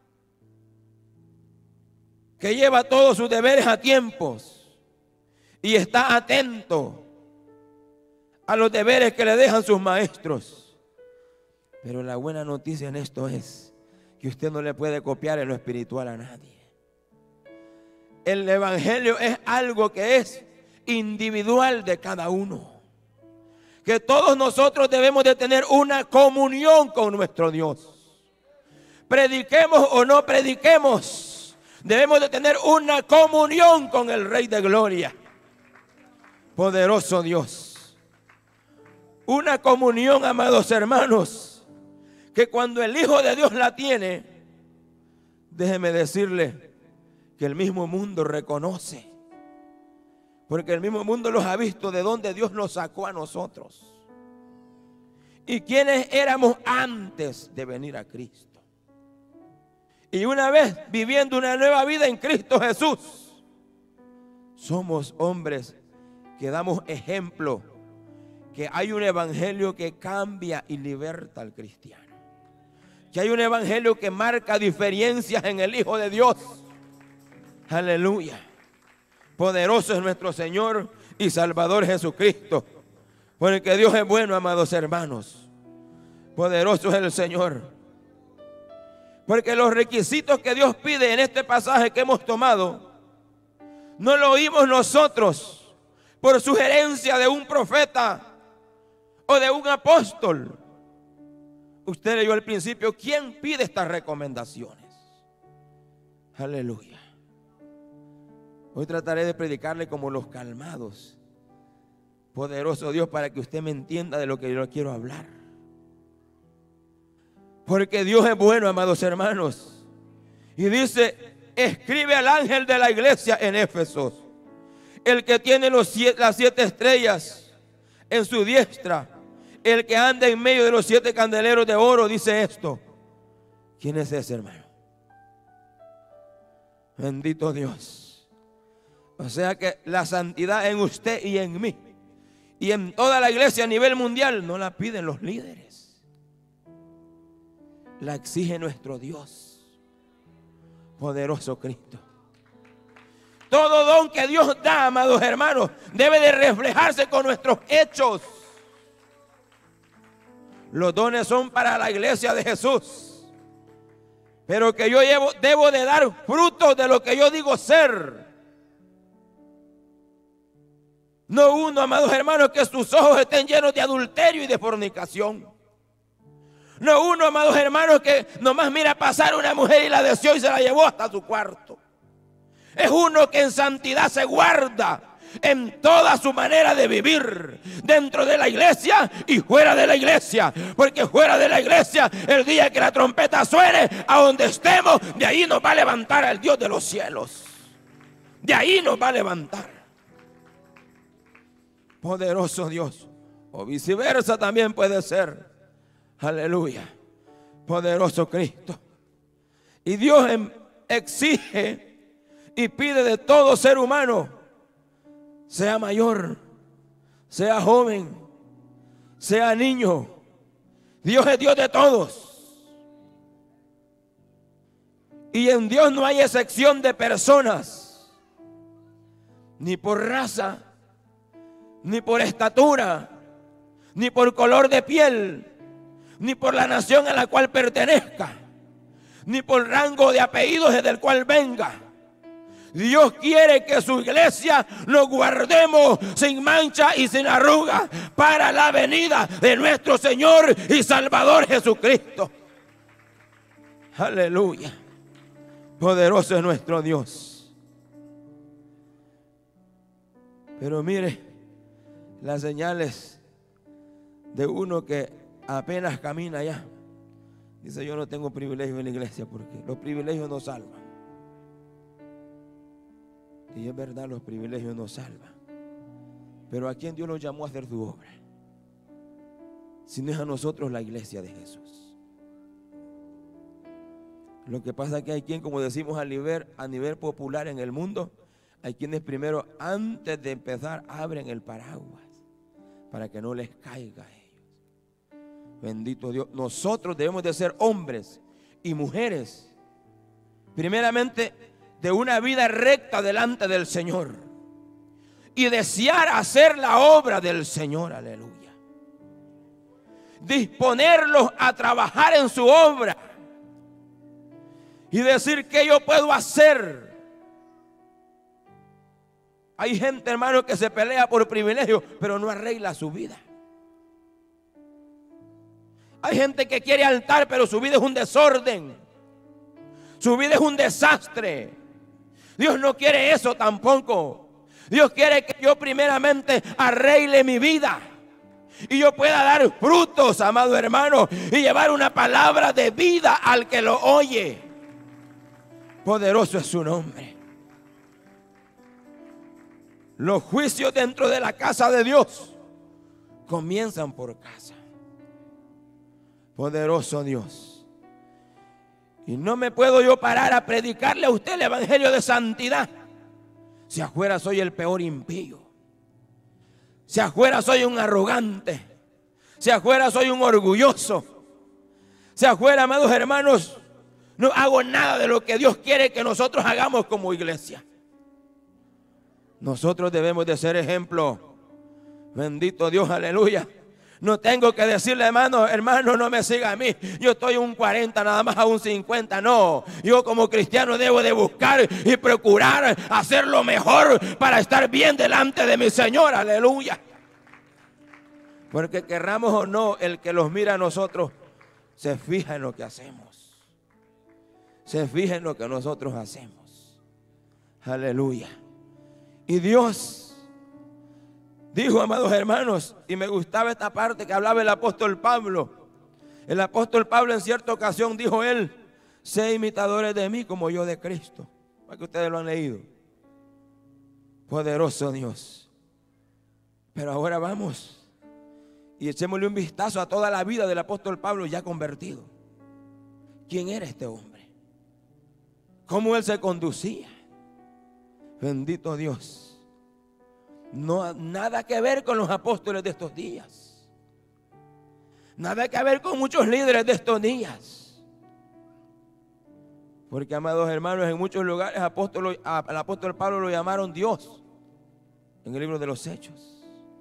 que lleva todos sus deberes a tiempos y está atento a los deberes que le dejan sus maestros. Pero la buena noticia en esto es que usted no le puede copiar en lo espiritual a nadie. El evangelio es algo que es individual de cada uno. Que todos nosotros debemos de tener una comunión con nuestro Dios. Prediquemos o no prediquemos, debemos de tener una comunión con el Rey de Gloria. Poderoso Dios. Una comunión, amados hermanos, que cuando el Hijo de Dios la tiene, déjeme decirle que el mismo mundo reconoce, porque el mismo mundo los ha visto de donde Dios nos sacó a nosotros y quiénes éramos antes de venir a Cristo. Y una vez viviendo una nueva vida en Cristo Jesús, somos hombres que damos ejemplo, que hay un evangelio que cambia y liberta al cristiano. Que hay un evangelio que marca diferencias en el Hijo de Dios. Aleluya. Poderoso es nuestro Señor y Salvador Jesucristo. Porque Dios es bueno, amados hermanos. Poderoso es el Señor. Porque los requisitos que Dios pide en este pasaje que hemos tomado, no lo oímos nosotros por sugerencia de un profeta o de un apóstol. Usted leyó al principio, ¿quién pide estas recomendaciones? Aleluya. Hoy trataré de predicarle como los calmados. Poderoso Dios, para que usted me entienda de lo que yo quiero hablar. Porque Dios es bueno, amados hermanos. Y dice, escribe al ángel de la iglesia en Éfeso, el que tiene las 7 estrellas en su diestra, el que anda en medio de los 7 candeleros de oro, dice esto. ¿Quién es ese, hermano? Bendito Dios. O sea que la santidad en usted y en mí y en toda la iglesia a nivel mundial no la piden los líderes, la exige nuestro Dios. Poderoso Cristo. Todo don que Dios da, amados hermanos, debe de reflejarse con nuestros hechos. Los dones son para la iglesia de Jesús, pero que yo debo de dar frutos de lo que yo digo ser. No uno, amados hermanos, que sus ojos estén llenos de adulterio y de fornicación. No uno, amados hermanos, que nomás mira pasar una mujer y la deseó y se la llevó hasta su cuarto. Es uno que en santidad se guarda en toda su manera de vivir, dentro de la iglesia y fuera de la iglesia. Porque fuera de la iglesia, el día que la trompeta suene, a donde estemos, de ahí nos va a levantar el Dios de los cielos. De ahí nos va a levantar. Poderoso Dios. O viceversa también puede ser. Aleluya. Poderoso Cristo. Y Dios exige y pide de todo ser humano, sea mayor, sea joven, sea niño. Dios es Dios de todos. Y en Dios no hay excepción de personas, ni por raza, ni por estatura, ni por color de piel, ni por la nación a la cual pertenezca, ni por rango de apellidos desde el cual venga. Dios quiere que su iglesia nos guardemos sin mancha y sin arruga para la venida de nuestro Señor y Salvador Jesucristo. Aleluya. Poderoso es nuestro Dios. Pero mire las señales de uno que apenas camina ya. Dice: yo no tengo privilegio en la iglesia, porque los privilegios no salvan. Y es verdad, los privilegios no salvan. Pero ¿a quién Dios nos llamó a hacer su obra? Si no es a nosotros, la iglesia de Jesús. Lo que pasa es que hay quien, como decimos a nivel popular en el mundo, hay quienes primero, antes de empezar, abren el paraguas para que no les caiga a ellos. Bendito Dios. Nosotros debemos de ser hombres y mujeres, primeramente, de una vida recta delante del Señor, y desear hacer la obra del Señor. Aleluya. Disponerlos a trabajar en su obra y decir: ¿qué yo puedo hacer? Hay gente, hermano, que se pelea por privilegio, pero no arregla su vida. Hay gente que quiere altar, pero su vida es un desorden. Su vida es un desastre. Dios no quiere eso tampoco. Dios quiere que yo primeramente arregle mi vida y yo pueda dar frutos, amado hermano, y llevar una palabra de vida al que lo oye. Poderoso es su nombre. Los juicios dentro de la casa de Dios comienzan por casa. Poderoso Dios. Y no me puedo yo parar a predicarle a usted el evangelio de santidad si afuera soy el peor impío, si afuera soy un arrogante, si afuera soy un orgulloso, si afuera, amados hermanos, no hago nada de lo que Dios quiere que nosotros hagamos como iglesia. Nosotros debemos de ser ejemplo. Bendito Dios, aleluya. No tengo que decirle: hermano, no me siga a mí, yo estoy un 40, nada más a un 50. No, yo como cristiano debo de buscar y procurar hacer lo mejor para estar bien delante de mi Señor. Aleluya. Porque querramos o no, el que los mira a nosotros se fija en lo que hacemos, se fija en lo que nosotros hacemos. Aleluya. Y Dios dijo, amados hermanos, y me gustaba esta parte que hablaba el apóstol Pablo. El apóstol Pablo en cierta ocasión dijo él: sé imitadores de mí como yo de Cristo. Para que ustedes lo han leído. Poderoso Dios. Pero ahora vamos y echémosle un vistazo a toda la vida del apóstol Pablo ya convertido. ¿Quién era este hombre? ¿Cómo él se conducía? Bendito Dios. No, nada que ver con los apóstoles de estos días. Nada que ver con muchos líderes de estos días. Porque, amados hermanos, en muchos lugares al apóstol Pablo lo llamaron Dios en el libro de los Hechos.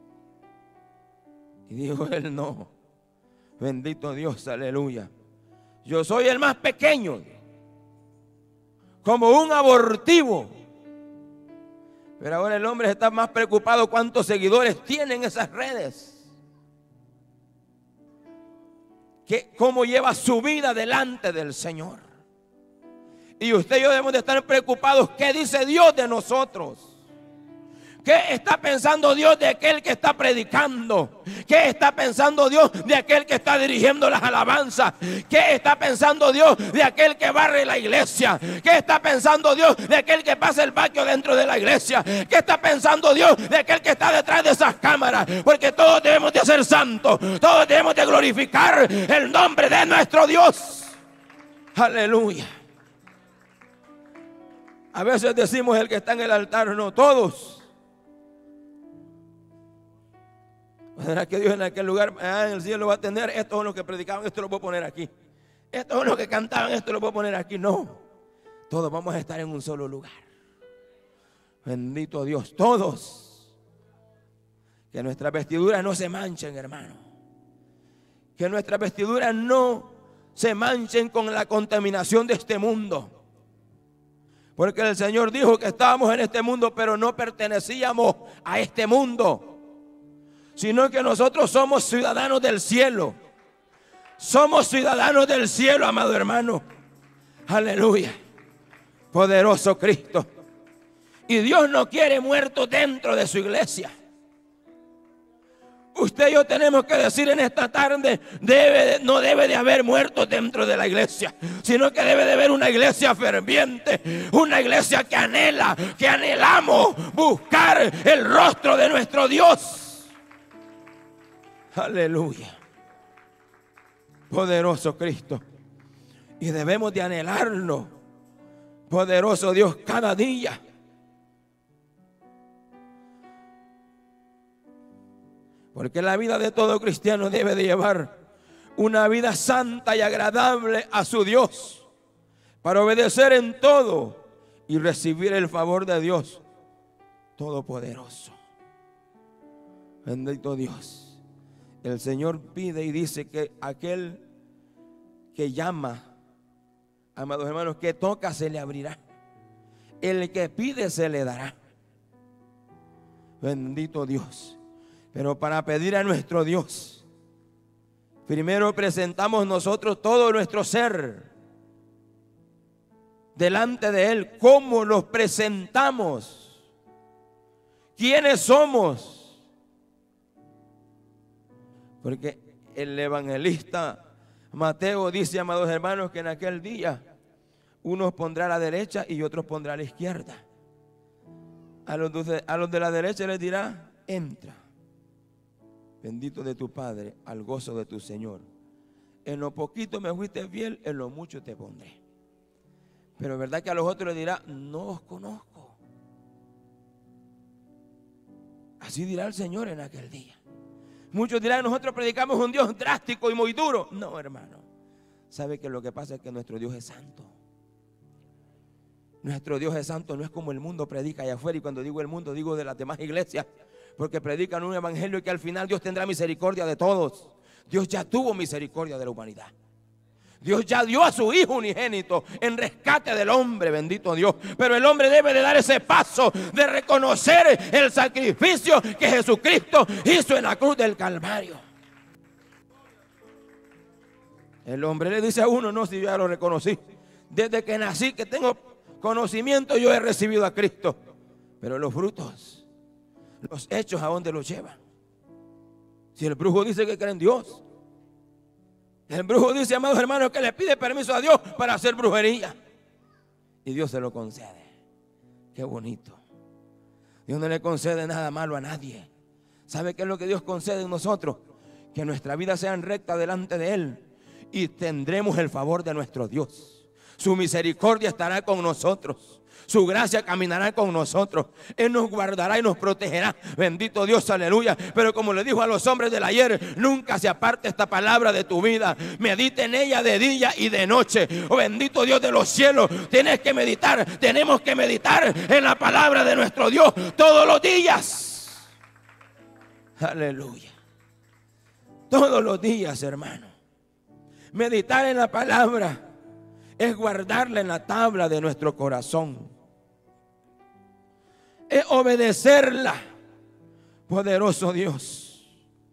Y dijo él: no, bendito Dios, aleluya. Yo soy el más pequeño, como un abortivo. Pero ahora el hombre está más preocupado cuántos seguidores tienen esas redes, cómo lleva su vida delante del Señor. Y usted y yo debemos de estar preocupados. ¿Qué dice Dios de nosotros? ¿Qué está pensando Dios de aquel que está predicando? ¿Qué está pensando Dios de aquel que está dirigiendo las alabanzas? ¿Qué está pensando Dios de aquel que barre la iglesia? ¿Qué está pensando Dios de aquel que pasa el patio dentro de la iglesia? ¿Qué está pensando Dios de aquel que está detrás de esas cámaras? Porque todos debemos de ser santos, todos debemos de glorificar el nombre de nuestro Dios. Aleluya. A veces decimos el que está en el altar, no, todos. ¿Será que Dios en aquel lugar, en el cielo, va a tener? Estos son los que predicaban, esto lo puedo poner aquí. Estos son los que cantaban, esto lo puedo poner aquí. No, todos vamos a estar en un solo lugar. Bendito Dios, todos. Que nuestras vestiduras no se manchen, hermano. Que nuestras vestiduras no se manchen con la contaminación de este mundo. Porque el Señor dijo que estábamos en este mundo, pero no pertenecíamos a este mundo, sino que nosotros somos ciudadanos del cielo. Somos ciudadanos del cielo, amado hermano. Aleluya. Poderoso Cristo. Y Dios no quiere muertos dentro de su iglesia. Usted y yo tenemos que decir en esta tarde, no debe de haber muertos dentro de la iglesia, sino que debe de haber una iglesia ferviente, una iglesia que anhela, que anhelamos buscar el rostro de nuestro Dios. Aleluya. Poderoso Cristo. Y debemos de anhelarlo, poderoso Dios, cada día. Porque la vida de todo cristiano debe de llevar una vida santa y agradable a su Dios, para obedecer en todo y recibir el favor de Dios Todopoderoso. Bendito Dios. El Señor pide y dice que aquel que llama, amados hermanos, que toca se le abrirá. El que pide se le dará. Bendito Dios. Pero para pedir a nuestro Dios, primero presentamos nosotros todo nuestro ser delante de Él. ¿Cómo nos presentamos? ¿Quiénes somos? Porque el evangelista Mateo dice, amados hermanos, que en aquel día unos pondrá a la derecha y otros pondrá a la izquierda. A los de la derecha les dirá, entra, bendito de tu Padre, al gozo de tu Señor. En lo poquito me fuiste fiel, en lo mucho te pondré. Pero verdad que a los otros les dirá, no os conozco. Así dirá el Señor en aquel día. Muchos dirán, nosotros predicamos un Dios drástico y muy duro. No, hermano. ¿Sabe que lo que pasa es que nuestro Dios es santo? Nuestro Dios es santo, no es como el mundo predica allá afuera. Y cuando digo el mundo, digo de las demás iglesias, porque predican un evangelio que al final Dios tendrá misericordia de todos. Dios ya tuvo misericordia de la humanidad. Dios ya dio a su Hijo unigénito en rescate del hombre, bendito Dios. Pero el hombre debe de dar ese paso de reconocer el sacrificio que Jesucristo hizo en la cruz del Calvario. El hombre le dice a uno, no, si yo ya lo reconocí. Desde que nací, que tengo conocimiento, yo he recibido a Cristo. Pero los frutos, los hechos, ¿a dónde los llevan? Si el brujo dice que cree en Dios, el brujo dice, amados hermanos, que le pide permiso a Dios para hacer brujería, y Dios se lo concede. Qué bonito. Dios no le concede nada malo a nadie. ¿Sabe qué es lo que Dios concede en nosotros? Que nuestra vida sea recta delante de Él, y tendremos el favor de nuestro Dios. Su misericordia estará con nosotros. Su gracia caminará con nosotros. Él nos guardará y nos protegerá. Bendito Dios, aleluya. Pero como le dijo a los hombres del ayer, nunca se aparte esta palabra de tu vida. Medita en ella de día y de noche. Oh, bendito Dios de los cielos. Tienes que meditar. Tenemos que meditar en la palabra de nuestro Dios todos los días. Aleluya. Todos los días, hermano. Meditar en la palabra es guardarla en la tabla de nuestro corazón. Es obedecerla, poderoso Dios.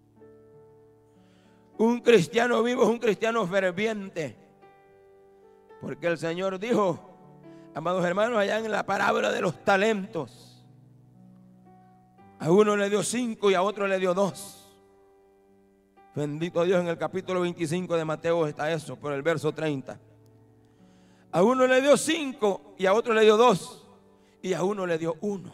Un cristiano vivo es un cristiano ferviente, porque el Señor dijo, amados hermanos, allá en la parábola de los talentos, A uno le dio 5 y a otro le dio 2. Bendito Dios, en el capítulo 25 de Mateo está eso, por el verso 30. A uno le dio 5 y a otro le dio 2 y a uno le dio 1.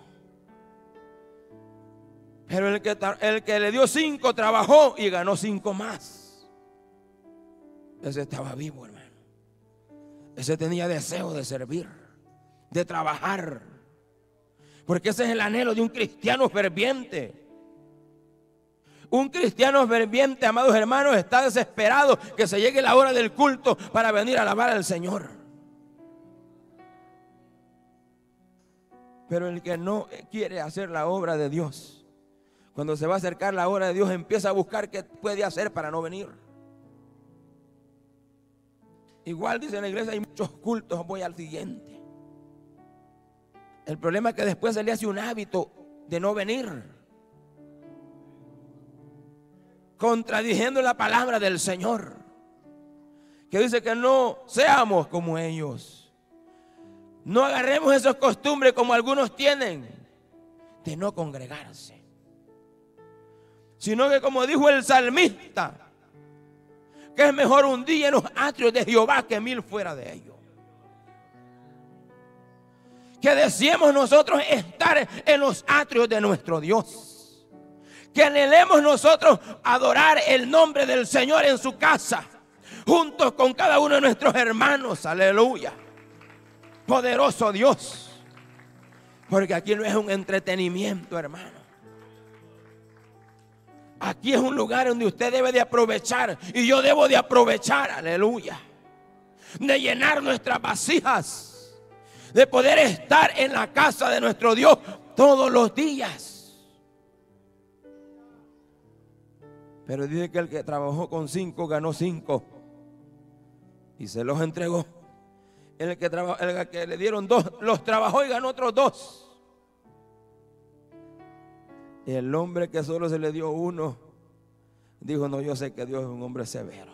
Pero el que le dio 5 trabajó y ganó 5 más. Ese estaba vivo, hermano. Ese tenía deseo de servir, de trabajar. Porque ese es el anhelo de un cristiano ferviente. Un cristiano ferviente, amados hermanos, está desesperado que se llegue la hora del culto para venir a alabar al Señor. Pero el que no quiere hacer la obra de Dios, cuando se va a acercar la hora de Dios, empieza a buscar qué puede hacer para no venir. Igual dice en la iglesia, hay muchos cultos, voy al siguiente. El problema es que después se le hace un hábito de no venir, contradiciendo la palabra del Señor, que dice que no seamos como ellos. No agarremos esas costumbres como algunos tienen, de no congregarse, sino que, como dijo el salmista, que es mejor un día en los atrios de Jehová que 1000 fuera de ellos. Que deseemos nosotros estar en los atrios de nuestro Dios. Que anhelemos nosotros adorar el nombre del Señor en su casa, juntos con cada uno de nuestros hermanos. Aleluya. Poderoso Dios. Porque aquí no es un entretenimiento, hermano. Aquí es un lugar donde usted debe de aprovechar, y yo debo de aprovechar, aleluya, de llenar nuestras vasijas, de poder estar en la casa de nuestro Dios todos los días. Pero dice que el que trabajó con 5 ganó 5 y se los entregó. El que le dieron 2 los trabajó y ganó otros 2. El hombre que solo se le dio 1 dijo: no, yo sé que Dios es un hombre severo.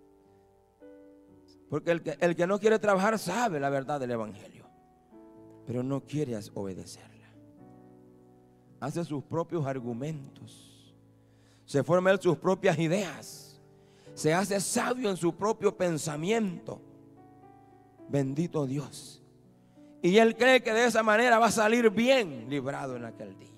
Porque el que no quiere trabajar sabe la verdad del evangelio, pero no quiere obedecerla. Hace sus propios argumentos, se forma él sus propias ideas, se hace sabio en su propio pensamiento. Bendito Dios. Y él cree que de esa manera va a salir bien librado en aquel día.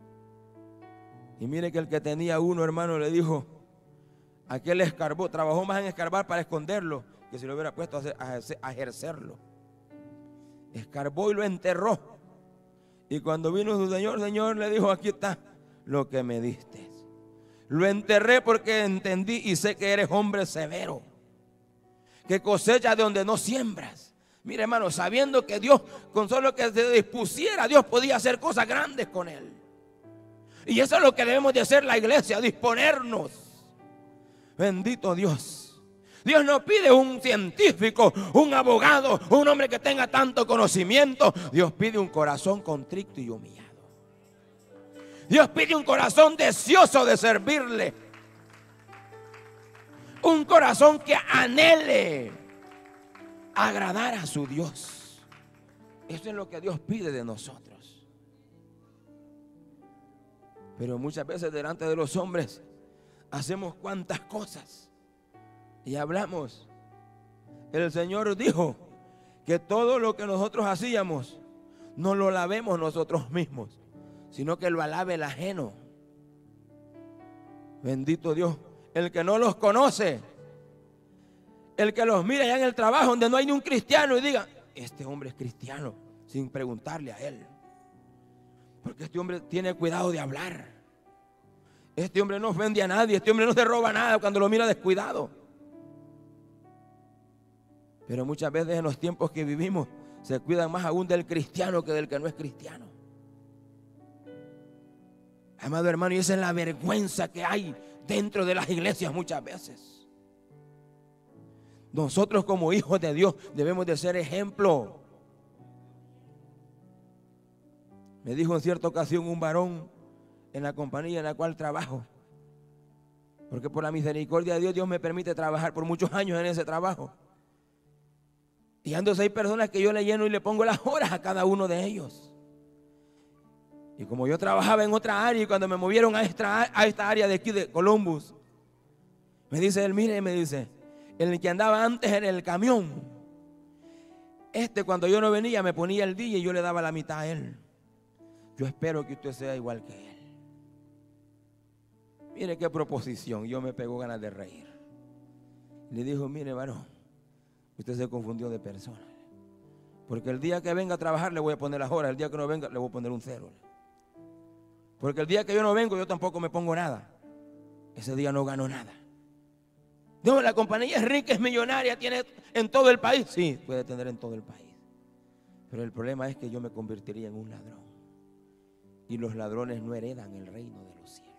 Y mire que el que tenía 1, hermano, le dijo: aquel escarbó, trabajó más en escarbar para esconderlo que si lo hubiera puesto a ejercerlo. Escarbó y lo enterró. Y cuando vino su señor le dijo: aquí está lo que me diste. Lo enterré porque entendí y sé que eres hombre severo, que cosecha de donde no siembras. Mire, hermano, sabiendo que Dios, con solo que se dispusiera, Dios podía hacer cosas grandes con él. Y eso es lo que debemos de hacer la iglesia, disponernos. Bendito Dios. Dios no pide un científico, un abogado, un hombre que tenga tanto conocimiento. Dios pide un corazón contrito y humillado. Dios pide un corazón deseoso de servirle. Un corazón que anhele agradar a su Dios. Eso es lo que Dios pide de nosotros. Pero muchas veces delante de los hombres hacemos cuantas cosas y hablamos. El Señor dijo que todo lo que nosotros hacíamos no lo alabemos nosotros mismos, sino que lo alabe el ajeno. Bendito Dios. El que no los conoce, el que los mira ya en el trabajo donde no hay ni un cristiano y diga: este hombre es cristiano, sin preguntarle a él. Porque este hombre tiene cuidado de hablar. Este hombre no ofende a nadie. Este hombre no se roba nada cuando lo mira descuidado. Pero muchas veces en los tiempos que vivimos se cuidan más aún del cristiano que del que no es cristiano. Amado hermano, y esa es la vergüenza que hay dentro de las iglesias muchas veces. Nosotros como hijos de Dios debemos de ser ejemplo. Me dijo en cierta ocasión un varón en la compañía en la cual trabajo, porque por la misericordia de Dios, Dios me permite trabajar por muchos años en ese trabajo. Y ando 6 personas que yo le lleno y le pongo las horas a cada uno de ellos. Y como yo trabajaba en otra área y cuando me movieron a esta área de aquí de Columbus, me dice él, mire, me dice, el que andaba antes en el camión, cuando yo no venía me ponía el día y yo le daba la mitad a él. Yo espero que usted sea igual que él. Mire qué proposición. Yo me pegó ganas de reír. Le dijo, mire varón, usted se confundió de persona. Porque el día que venga a trabajar le voy a poner las horas, el día que no venga le voy a poner un 0. Porque el día que yo no vengo yo tampoco me pongo nada. Ese día no gano nada. No, la compañía es rica, es millonaria, tiene en todo el país. Sí, puede tener en todo el país. Pero el problema es que yo me convertiría en un ladrón. Y los ladrones no heredan el reino de los cielos.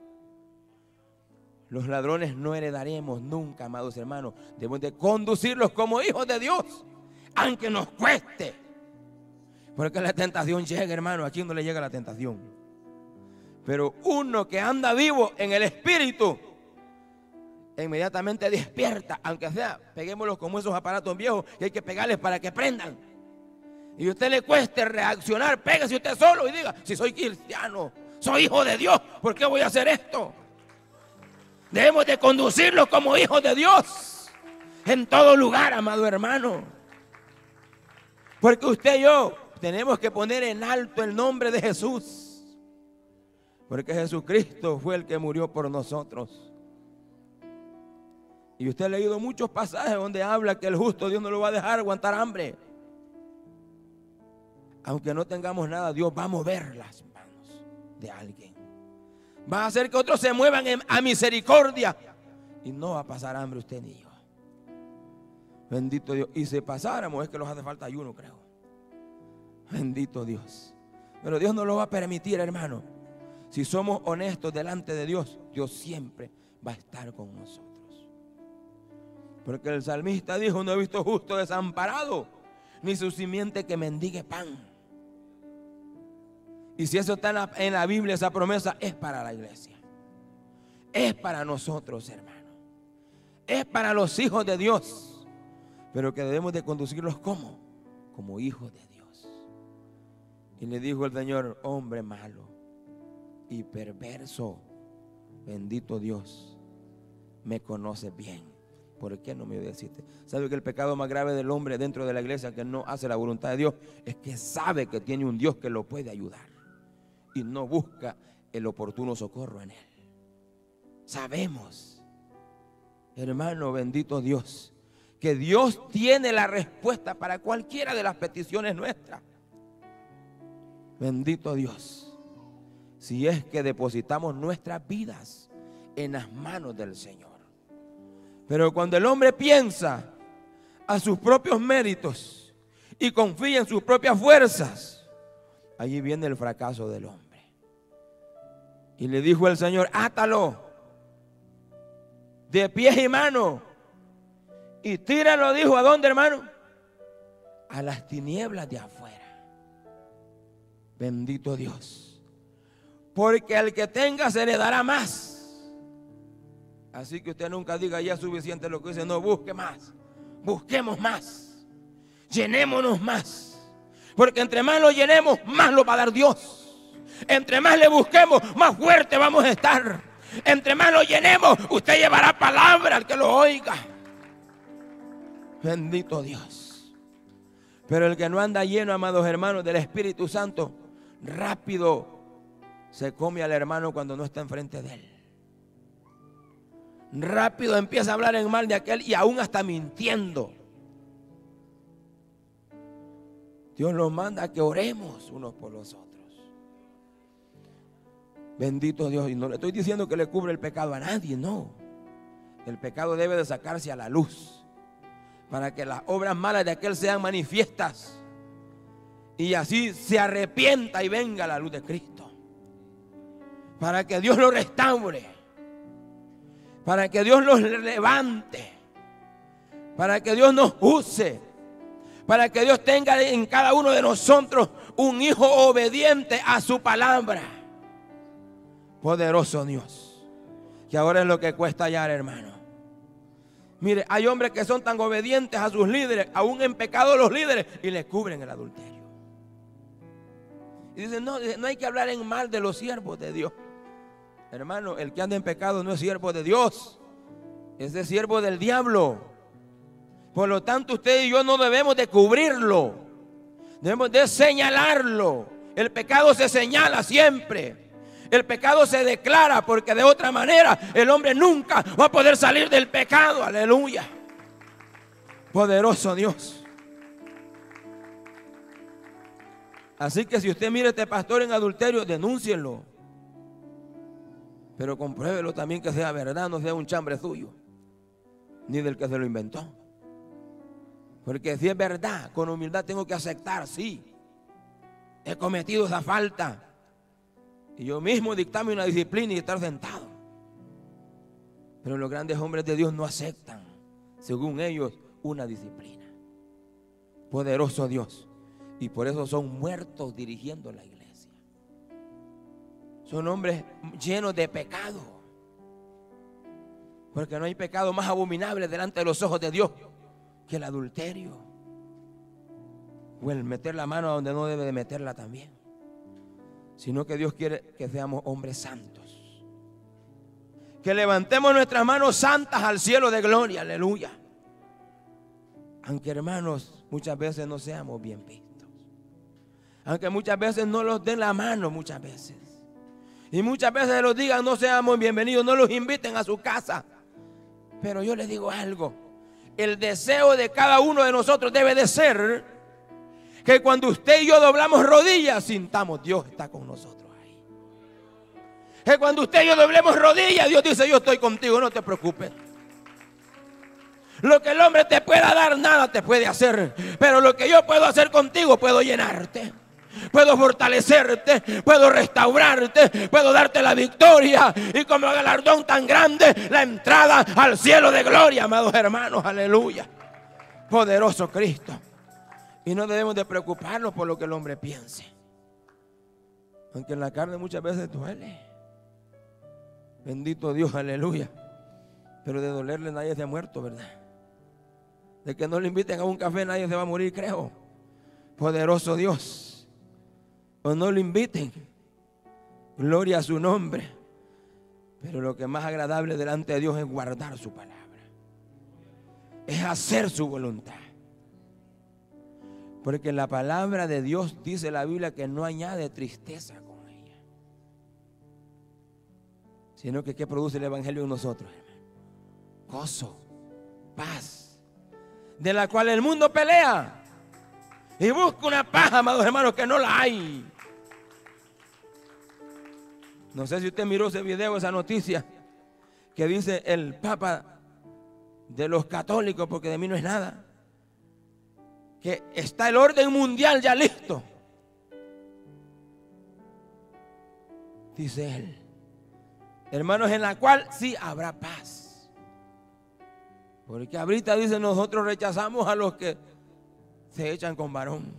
Los ladrones no heredaremos nunca, amados hermanos. Debemos de conducirlos como hijos de Dios, aunque nos cueste. Porque la tentación llega, hermano. ¿A quién no le llega la tentación? Pero uno que anda vivo en el Espíritu, inmediatamente despierta, aunque sea, peguémoslos como esos aparatos viejos que hay que pegarles para que prendan. Y a usted le cueste reaccionar, pégase usted solo y diga, si soy cristiano, soy hijo de Dios, ¿por qué voy a hacer esto? Debemos de conducirlos como hijos de Dios en todo lugar, amado hermano. Porque usted y yo tenemos que poner en alto el nombre de Jesús. Porque Jesucristo fue el que murió por nosotros. Y usted ha leído muchos pasajes donde habla que el justo Dios no lo va a dejar aguantar hambre. Aunque no tengamos nada, Dios va a mover las manos de alguien. Va a hacer que otros se muevan a misericordia. Y no va a pasar hambre usted ni yo. Bendito Dios. Y si pasáramos es que nos hace falta ayuno, creo. Bendito Dios. Pero Dios no lo va a permitir, hermano. Si somos honestos delante de Dios, Dios siempre va a estar con nosotros. Porque el salmista dijo, no he visto justo desamparado, ni su simiente que mendigue pan. Y si eso está en la Biblia, esa promesa es para la iglesia. Es para nosotros, hermano. Es para los hijos de Dios. Pero que debemos de conducirlos como hijos de Dios. Y le dijo el Señor, hombre malo y perverso, bendito Dios, me conoces bien. ¿Por qué no me obedeciste? ¿Sabe que el pecado más grave del hombre dentro de la iglesia que no hace la voluntad de Dios es que sabe que tiene un Dios que lo puede ayudar y no busca el oportuno socorro en él? Sabemos, hermano, bendito Dios, que Dios tiene la respuesta para cualquiera de las peticiones nuestras. Bendito Dios, si es que depositamos nuestras vidas en las manos del Señor. Pero cuando el hombre piensa a sus propios méritos y confía en sus propias fuerzas, allí viene el fracaso del hombre. Y le dijo el Señor, átalo de pies y manos y tíralo, dijo, ¿a dónde, hermano? A las tinieblas de afuera. Bendito Dios. Porque al que tenga se le dará más. Así que usted nunca diga ya es suficiente lo que dice. No, busque más. Busquemos más. Llenémonos más. Porque entre más lo llenemos, más lo va a dar Dios. Entre más le busquemos, más fuerte vamos a estar. Entre más lo llenemos, usted llevará palabra al que lo oiga. Bendito Dios. Pero el que no anda lleno, amados hermanos, del Espíritu Santo, rápido se come al hermano cuando no está enfrente de él. Rápido empieza a hablar en mal de aquel y aún hasta mintiendo. Dios nos manda a que oremos unos por los otros. Bendito Dios. Y no le estoy diciendo que le cubre el pecado a nadie, no. El pecado debe de sacarse a la luz para que las obras malas de aquel sean manifiestas y así se arrepienta y venga la luz de Cristo, para que Dios lo restaure, para que Dios los levante, para que Dios nos use, para que Dios tenga en cada uno de nosotros un hijo obediente a su palabra. Poderoso Dios, que ahora es lo que cuesta hallar, hermano. Mire, hay hombres que son tan obedientes a sus líderes, aún en pecado los líderes, y les cubren el adulterio. Y dicen, no, no hay que hablar en mal de los siervos de Dios. Hermano, el que anda en pecado no es siervo de Dios, es siervo del diablo. Por lo tanto, usted y yo no debemos de cubrirlo, debemos de señalarlo. El pecado se señala siempre. El pecado se declara, porque de otra manera el hombre nunca va a poder salir del pecado. Aleluya. Poderoso Dios. Así que si usted mira a este pastor en adulterio, denúncienlo. Pero compruébelo también que sea verdad, no sea un chambre suyo, ni del que se lo inventó. Porque si es verdad, con humildad tengo que aceptar, sí, he cometido esa falta. Y yo mismo dictarme una disciplina y estar sentado. Pero los grandes hombres de Dios no aceptan, según ellos, una disciplina. Poderoso Dios. Y por eso son muertos dirigiendo la iglesia. Son hombres llenos de pecado. Porque no hay pecado más abominable delante de los ojos de Dios que el adulterio. O el meter la mano donde no debe de meterla también. Sino que Dios quiere que seamos hombres santos. Que levantemos nuestras manos santas al cielo de gloria. Aleluya. Aunque, hermanos, muchas veces no seamos bien vistos. Aunque muchas veces no los den la mano, muchas veces. Y muchas veces los digan, no seamos bienvenidos, no los inviten a su casa. Pero yo les digo algo. El deseo de cada uno de nosotros debe de ser que cuando usted y yo doblamos rodillas, sintamos, Dios está con nosotros ahí. Que cuando usted y yo doblemos rodillas, Dios dice, yo estoy contigo, no te preocupes. Lo que el hombre te pueda dar, nada te puede hacer. Pero lo que yo puedo hacer contigo, puedo llenarte, puedo fortalecerte, puedo restaurarte, puedo darte la victoria y como galardón tan grande, la entrada al cielo de gloria, amados hermanos, aleluya. Poderoso Cristo. Y no debemos de preocuparnos por lo que el hombre piense, aunque en la carne muchas veces duele. Bendito Dios, aleluya. Pero de dolerle nadie se ha muerto, ¿verdad? De que no le inviten a un café nadie se va a morir, creo. Poderoso Dios. O no lo inviten, gloria a su nombre. Pero lo que es más agradable delante de Dios es guardar su palabra, es hacer su voluntad. Porque la palabra de Dios dice la Biblia que no añade tristeza con ella, sino que ¿qué produce el evangelio en nosotros, hermano? Gozo, paz, de la cual el mundo pelea y busca una paz, amados hermanos, que no la hay. No sé si usted miró ese video, esa noticia que dice el Papa de los católicos, porque de mí no es nada, que está el orden mundial ya listo. Dice él, hermanos, en la cual sí habrá paz. Porque ahorita dice, nosotros rechazamos a los que se echan con varón.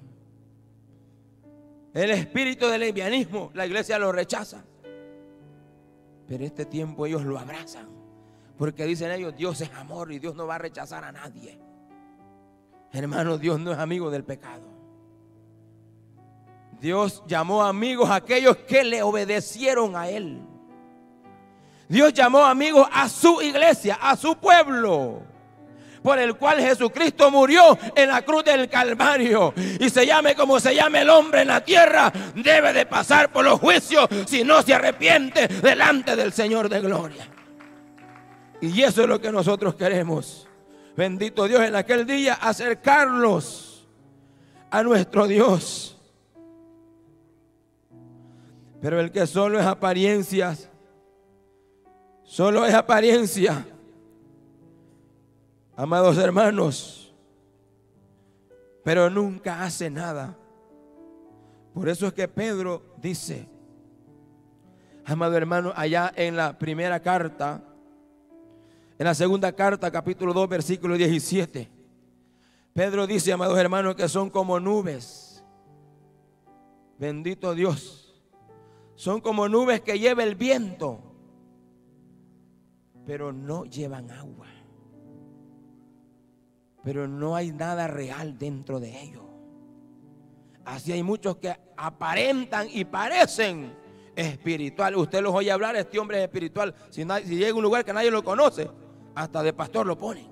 El espíritu del lesbianismo, la iglesia lo rechaza. Pero este tiempo ellos lo abrazan, porque dicen ellos, Dios es amor y Dios no va a rechazar a nadie. Hermanos, Dios no es amigo del pecado. Dios llamó amigos a aquellos que le obedecieron a Él. Dios llamó amigos a su iglesia, a su pueblo, por el cual Jesucristo murió en la cruz del Calvario. Y se llame como se llame el hombre en la tierra, debe de pasar por los juicios si no se arrepiente delante del Señor de gloria. Y eso es lo que nosotros queremos. Bendito Dios, en aquel día acercarlos a nuestro Dios. Pero el que solo es apariencias, solo es apariencia, amados hermanos, pero nunca hace nada. Por eso es que Pedro dice, amado hermano, allá en la primera carta, en la segunda carta, capítulo 2, versículo 17, Pedro dice, amados hermanos, que son como nubes. Bendito Dios. Son como nubes que lleva el viento, pero no llevan agua. Pero no hay nada real dentro de ellos. Así hay muchos que aparentan y parecen espirituales. Usted los oye hablar, este hombre es espiritual. Si llega a un lugar que nadie lo conoce, hasta de pastor lo ponen.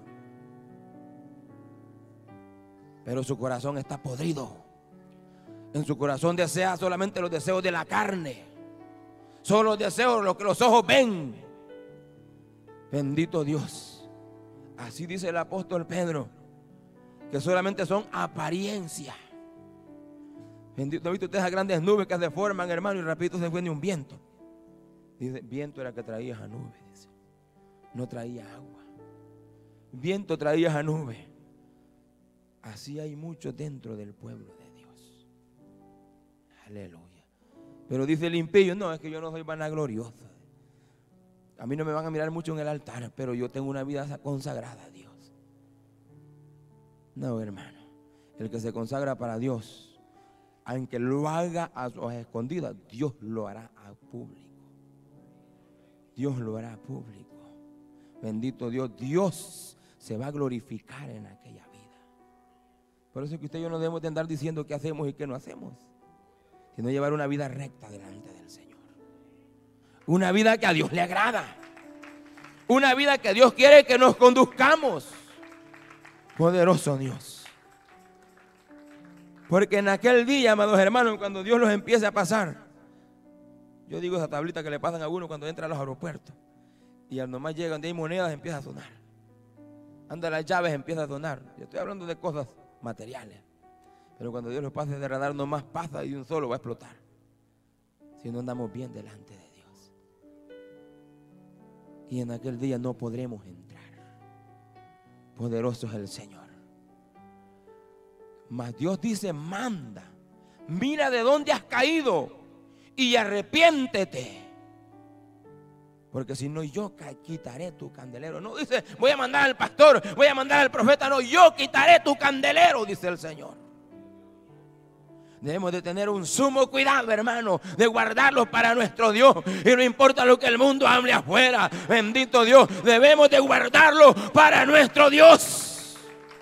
Pero su corazón está podrido. En su corazón desea solamente los deseos de la carne. Solo los deseos, lo que los ojos ven. Bendito Dios. Así dice el apóstol Pedro, que solamente son apariencias. Bendito, ¿no viste usted esas grandes nubes que se forman, hermano, y rapidito se viene un viento? Dice, viento era que traía esa nube, dice. No traía agua. Viento traía esa nube. Así hay muchos dentro del pueblo de Dios. Aleluya. Pero dice el impío, no, es que yo no soy vanaglorioso. A mí no me van a mirar mucho en el altar, pero yo tengo una vida consagrada a Dios. No, hermano. El que se consagra para Dios, aunque lo haga a sus escondidas, Dios lo hará a público. Dios lo hará a público. Bendito Dios. Dios se va a glorificar en aquella vida. Por eso es que usted y yo no debemos de andar diciendo qué hacemos y qué no hacemos, sino llevar una vida recta delante del Señor. Una vida que a Dios le agrada. Una vida que Dios quiere que nos conduzcamos. Poderoso Dios. Porque en aquel día, amados hermanos, cuando Dios los empiece a pasar, yo digo esa tablita que le pasan a uno cuando entra a los aeropuertos, y al nomás llega donde hay monedas empieza a sonar. Anda las llaves empieza a sonar. Yo estoy hablando de cosas materiales. Pero cuando Dios los pase de radar, nomás pasa y un solo va a explotar. Si no andamos bien delante de Dios. Y en aquel día no podremos entrar. Poderoso es el Señor. Mas Dios dice, manda, mira de dónde has caído y arrepiéntete. Porque si no, yo quitaré tu candelero. No dice, voy a mandar al pastor, voy a mandar al profeta. No, yo quitaré tu candelero, dice el Señor. Debemos de tener un sumo cuidado, hermano, de guardarlos para nuestro Dios. Y no importa lo que el mundo hable afuera, bendito Dios, debemos de guardarlos para nuestro Dios.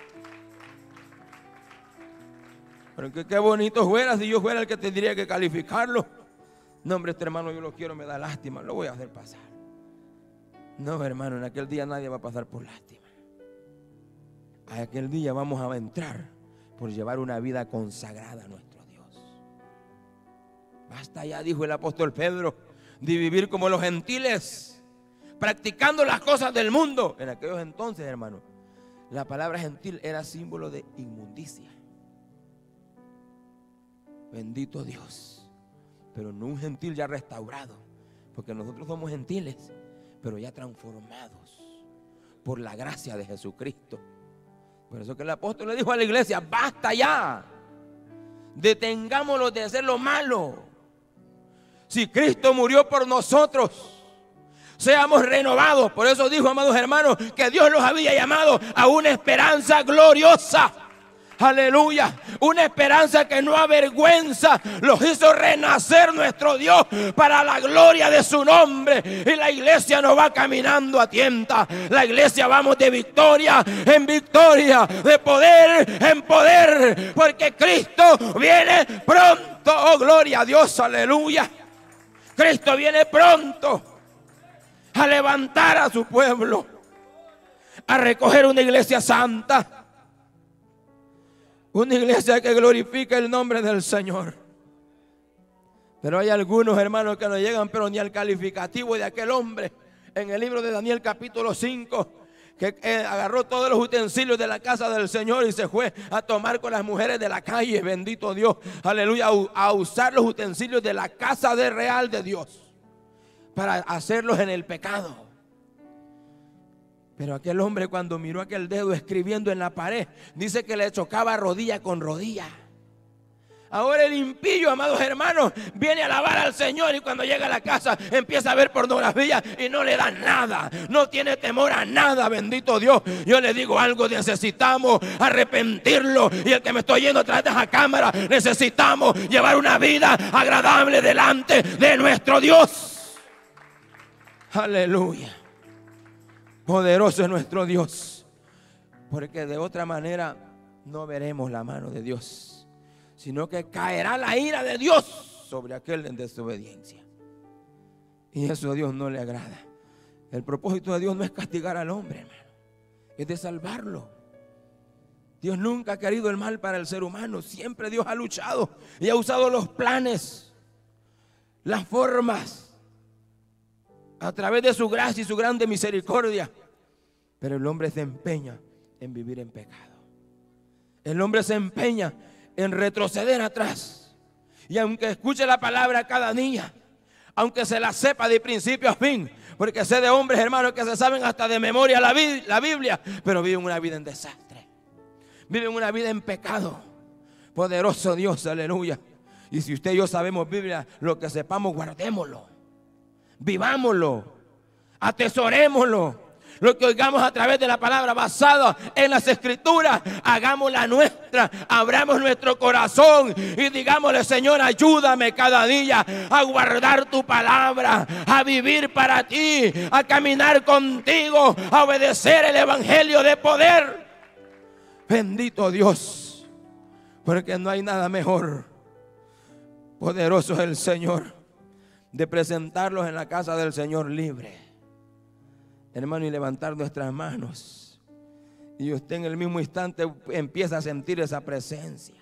Porque qué bonito fuera si yo fuera el que tendría que calificarlo. No, hombre, este hermano yo lo quiero, me da lástima, lo voy a hacer pasar. No, hermano, en aquel día nadie va a pasar por lástima. A aquel día vamos a entrar por llevar una vida consagrada a nuestro Dios. Basta ya, dijo el apóstol Pedro, de vivir como los gentiles, practicando las cosas del mundo. En aquellos entonces, hermano, la palabra gentil era símbolo de inmundicia. Bendito Dios. Pero no un gentil ya restaurado, porque nosotros somos gentiles, pero ya transformados por la gracia de Jesucristo. Por eso que el apóstol le dijo a la iglesia, basta ya, detengámonos de hacer lo malo. Si Cristo murió por nosotros, seamos renovados. Por eso dijo, amados hermanos, que Dios los había llamado a una esperanza gloriosa. Aleluya, una esperanza que no avergüenza. Los hizo renacer nuestro Dios para la gloria de su nombre. Y la iglesia no va caminando a tienta. La iglesia vamos de victoria en victoria, de poder en poder, porque Cristo viene pronto. Oh, gloria a Dios, aleluya. Cristo viene pronto a levantar a su pueblo, a recoger una iglesia santa. Una iglesia que glorifica el nombre del Señor. Pero hay algunos hermanos que no llegan pero ni al calificativo de aquel hombre. En el libro de Daniel capítulo 5, que agarró todos los utensilios de la casa del Señor y se fue a tomar con las mujeres de la calle, bendito Dios, aleluya, a usar los utensilios de la casa de real de Dios para hacerlos en el pecado. Pero aquel hombre, cuando miró aquel dedo escribiendo en la pared, dice que le chocaba rodilla con rodilla. Ahora el impío, amados hermanos, viene a alabar al Señor y cuando llega a la casa empieza a ver pornografía y no le da nada, no tiene temor a nada, bendito Dios. Yo le digo algo, necesitamos arrepentirlo, y el que me estoy yendo a través de esa cámara, necesitamos llevar una vida agradable delante de nuestro Dios. Aleluya. Poderoso es nuestro Dios, porque de otra manera no veremos la mano de Dios. sino que caerá la ira de Dios sobre aquel en desobediencia. Y eso a Dios no le agrada. El propósito de Dios no es castigar al hombre, hermano, es de salvarlo. Dios nunca ha querido el mal para el ser humano. Siempre Dios ha luchado y ha usado los planes, las formas, a través de su gracia y su grande misericordia. Pero el hombre se empeña en vivir en pecado. El hombre se empeña en retroceder atrás. Y aunque escuche la palabra cada día, aunque se la sepa de principio a fin, porque sé de hombres, hermanos, que se saben hasta de memoria la Biblia, pero viven una vida en desastre. Viven una vida en pecado. Poderoso Dios, aleluya. Y si usted y yo sabemos Biblia, lo que sepamos, guardémoslo. Vivámoslo. Atesorémoslo. Lo que oigamos a través de la palabra basada en las escrituras, hagámosla nuestra, abramos nuestro corazón y digámosle: Señor, ayúdame cada día a guardar tu palabra, a vivir para ti, a caminar contigo, a obedecer el evangelio de poder. Bendito Dios, porque no hay nada mejor. Poderoso es el Señor, de presentarlos en la casa del Señor libre, hermano, y levantar nuestras manos. Y usted en el mismo instante empieza a sentir esa presencia.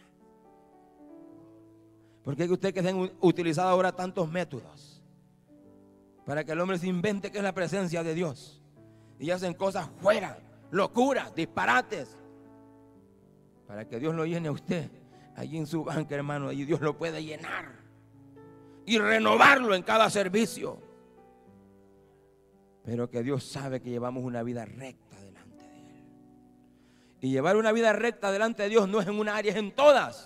Porque usted que se han utilizado ahora tantos métodos para que el hombre se invente que es la presencia de Dios, y hacen cosas fuera, locuras, disparates, para que Dios lo llene a usted allí en su banca, hermano. Y Dios lo puede llenar y renovarlo en cada servicio. Pero que Dios sabe que llevamos una vida recta delante de Él. Y llevar una vida recta delante de Dios no es en una área, es en todas.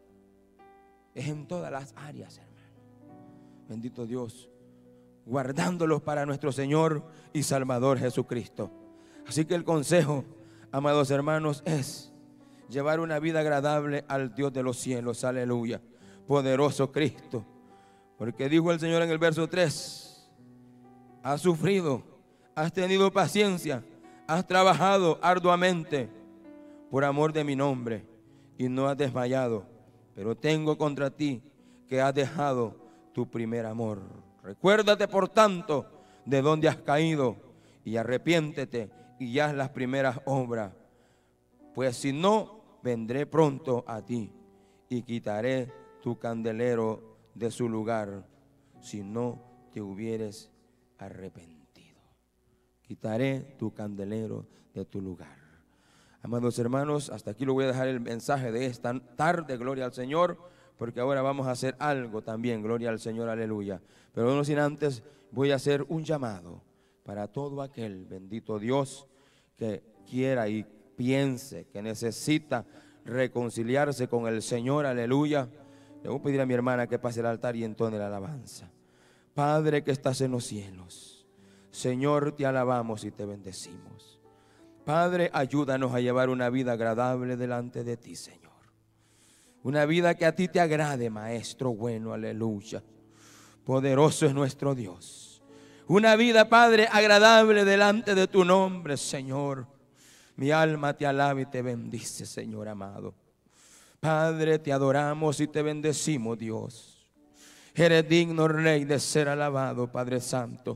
Es en todas las áreas, hermano. Bendito Dios, guardándolos para nuestro Señor y Salvador Jesucristo. Así que el consejo, amados hermanos, es llevar una vida agradable al Dios de los cielos. Aleluya. Poderoso Cristo. Porque dijo el Señor en el verso 3: has sufrido, has tenido paciencia, has trabajado arduamente por amor de mi nombre y no has desmayado. Pero tengo contra ti que has dejado tu primer amor. Recuérdate, por tanto, de dónde has caído y arrepiéntete y haz las primeras obras. Pues si no, vendré pronto a ti y quitaré tu candelero de su lugar, si no te hubieres arrepentido. Quitaré tu candelero de tu lugar. Amados hermanos, hasta aquí lo voy a dejar el mensaje de esta tarde. Gloria al Señor, porque ahora vamos a hacer algo también. Gloria al Señor, aleluya. Pero no sin antes voy a hacer un llamado para todo aquel, bendito Dios, que quiera y piense que necesita reconciliarse con el Señor, aleluya. Le voy a pedir a mi hermana que pase al altar y entone la alabanza. Padre que estás en los cielos, Señor, te alabamos y te bendecimos. Padre, ayúdanos a llevar una vida agradable delante de ti, Señor. Una vida que a ti te agrade, Maestro bueno, aleluya. Poderoso es nuestro Dios. Una vida, Padre, agradable delante de tu nombre, Señor. Mi alma te alaba y te bendice, Señor amado. Padre, te adoramos y te bendecimos, Dios. Eres digno, Rey, de ser alabado, Padre Santo.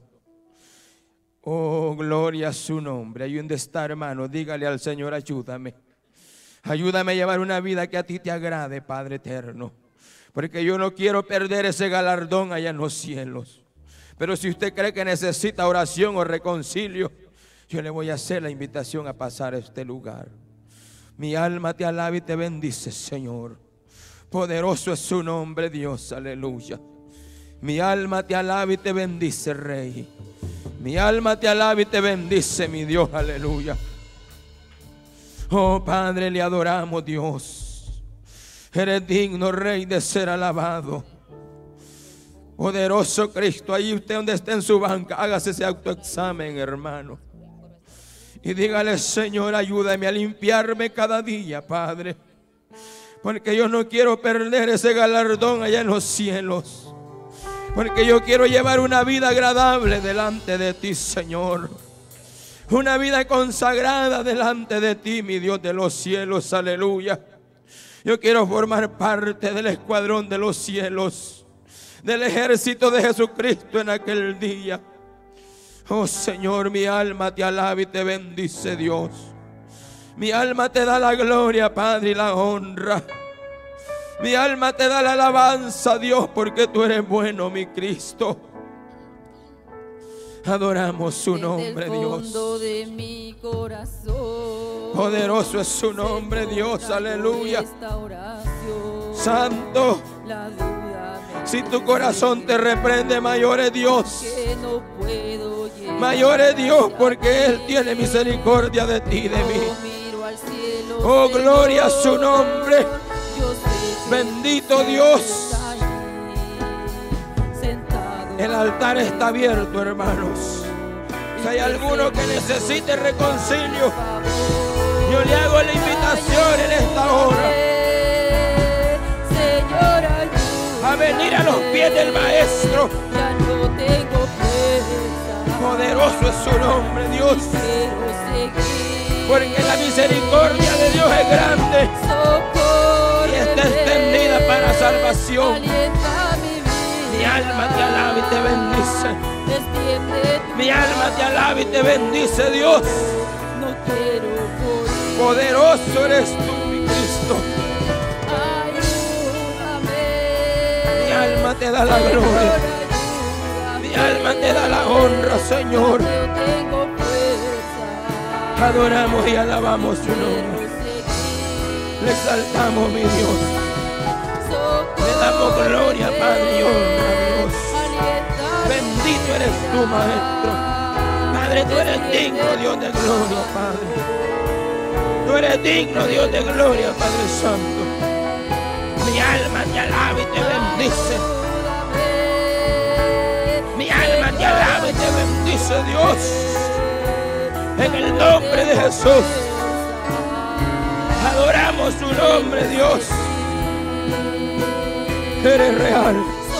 Oh, gloria a su nombre. Ahí donde está, hermano, dígale al Señor: ayúdame. Ayúdame a llevar una vida que a ti te agrade, Padre eterno. Porque yo no quiero perder ese galardón allá en los cielos. Pero si usted cree que necesita oración o reconcilio, yo le voy a hacer la invitación a pasar a este lugar. Mi alma te alaba y te bendice, Señor. Poderoso es su nombre, Dios, aleluya. Mi alma te alaba y te bendice, Rey. Mi alma te alaba y te bendice, mi Dios, aleluya. Oh Padre, le adoramos, Dios. Eres digno, Rey, de ser alabado. Poderoso Cristo, ahí usted donde está en su banca, hágase ese autoexamen, hermano. Y dígale: Señor, ayúdame a limpiarme cada día, Padre. Porque yo no quiero perder ese galardón allá en los cielos. Porque yo quiero llevar una vida agradable delante de ti, Señor. Una vida consagrada delante de ti, mi Dios de los cielos, aleluya. Yo quiero formar parte del escuadrón de los cielos, del ejército de Jesucristo en aquel día. Oh Señor, mi alma te alaba y te bendice, Dios. Mi alma te da la gloria, Padre, y la honra. Mi alma te da la alabanza, Dios, porque tú eres bueno, mi Cristo. Adoramos su nombre, Dios. De mi corazón, poderoso es su nombre, Dios, aleluya. Santo, si tu corazón te reprende, mayor es Dios. Mayor es Dios, porque Él tiene misericordia de ti y de mí. Oh, gloria a su nombre. Bendito Dios. El altar está abierto, hermanos. Si hay alguno que necesite reconcilio, yo le hago la invitación en esta hora a venir a los pies del Maestro. Poderoso es su nombre, Dios, porque la misericordia de Dios es grande y está extendida para salvación. Mi alma te alaba y te bendice. Mi alma te alaba y te bendice, Dios. Poderoso eres tú, mi Cristo. Mi alma te da la gloria. Mi alma te da la honra, Señor. Adoramos y alabamos su nombre. Le exaltamos, mi Dios. Le damos gloria, Padre, y honra, Dios. Bendito eres tú, Maestro. Padre, tú eres digno, Dios de gloria, Padre. Tú eres digno, Dios de gloria, Padre Santo. Mi alma te alaba y te bendice. Mi alma te alaba y te bendice, Dios. En el nombre de Jesús. Adoramos su nombre, Dios. Eres real.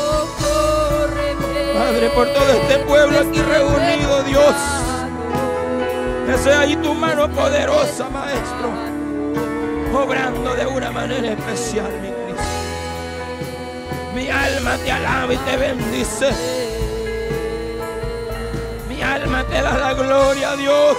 Padre, por todo este pueblo aquí reunido, Dios, que sea ahí tu mano poderosa, Maestro, obrando de una manera especial, mi Cristo. Mi alma te alaba y te bendice. Mi alma te da la gloria, Dios.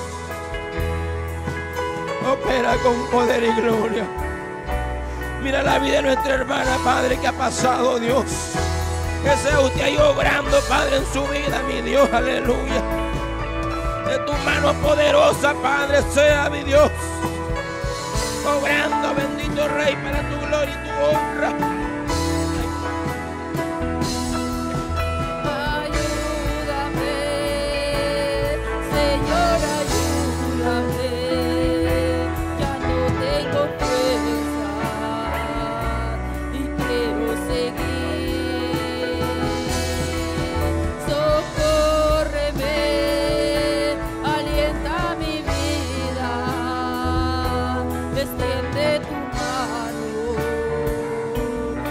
Opera con poder y gloria. Mira la vida de nuestra hermana, Padre, que ha pasado, Dios. Que sea usted ahí obrando, Padre, en su vida, mi Dios, aleluya. De tu mano poderosa, Padre, sea, mi Dios, obrando, bendito Rey, para tu gloria y tu honra. Ayúdame, Señor, ayúdame. Ya no tengo fuerza y quiero seguir. Socórreme, alienta mi vida, extiende tu mano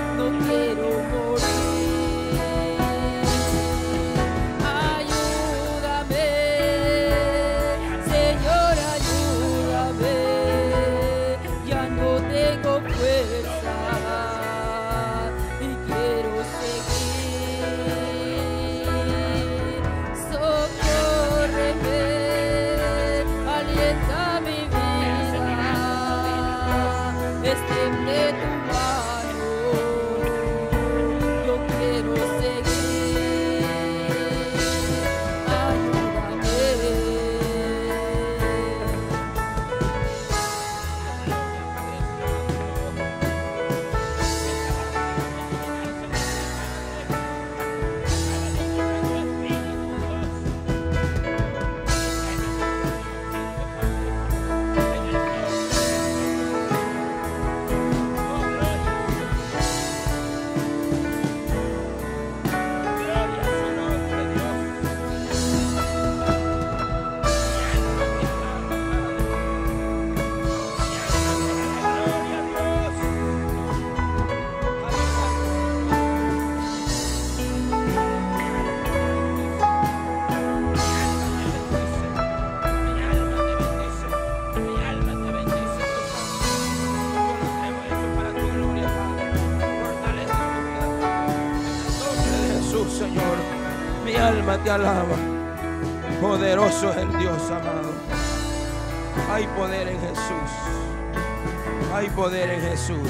alma te alaba. Poderoso es el Dios amado. Hay poder en Jesús. Hay poder en Jesús.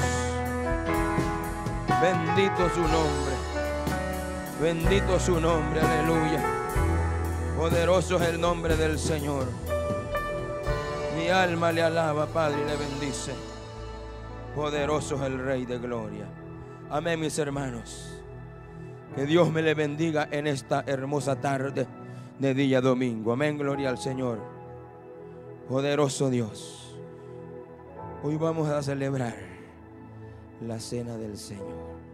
Bendito su nombre. Bendito su nombre, aleluya. Poderoso es el nombre del Señor. Mi alma le alaba, Padre, y le bendice. Poderoso es el Rey de gloria. Amén, mis hermanos. Que Dios me le bendiga en esta hermosa tarde de día domingo. Amén, gloria al Señor. Poderoso Dios. Hoy vamos a celebrar la cena del Señor.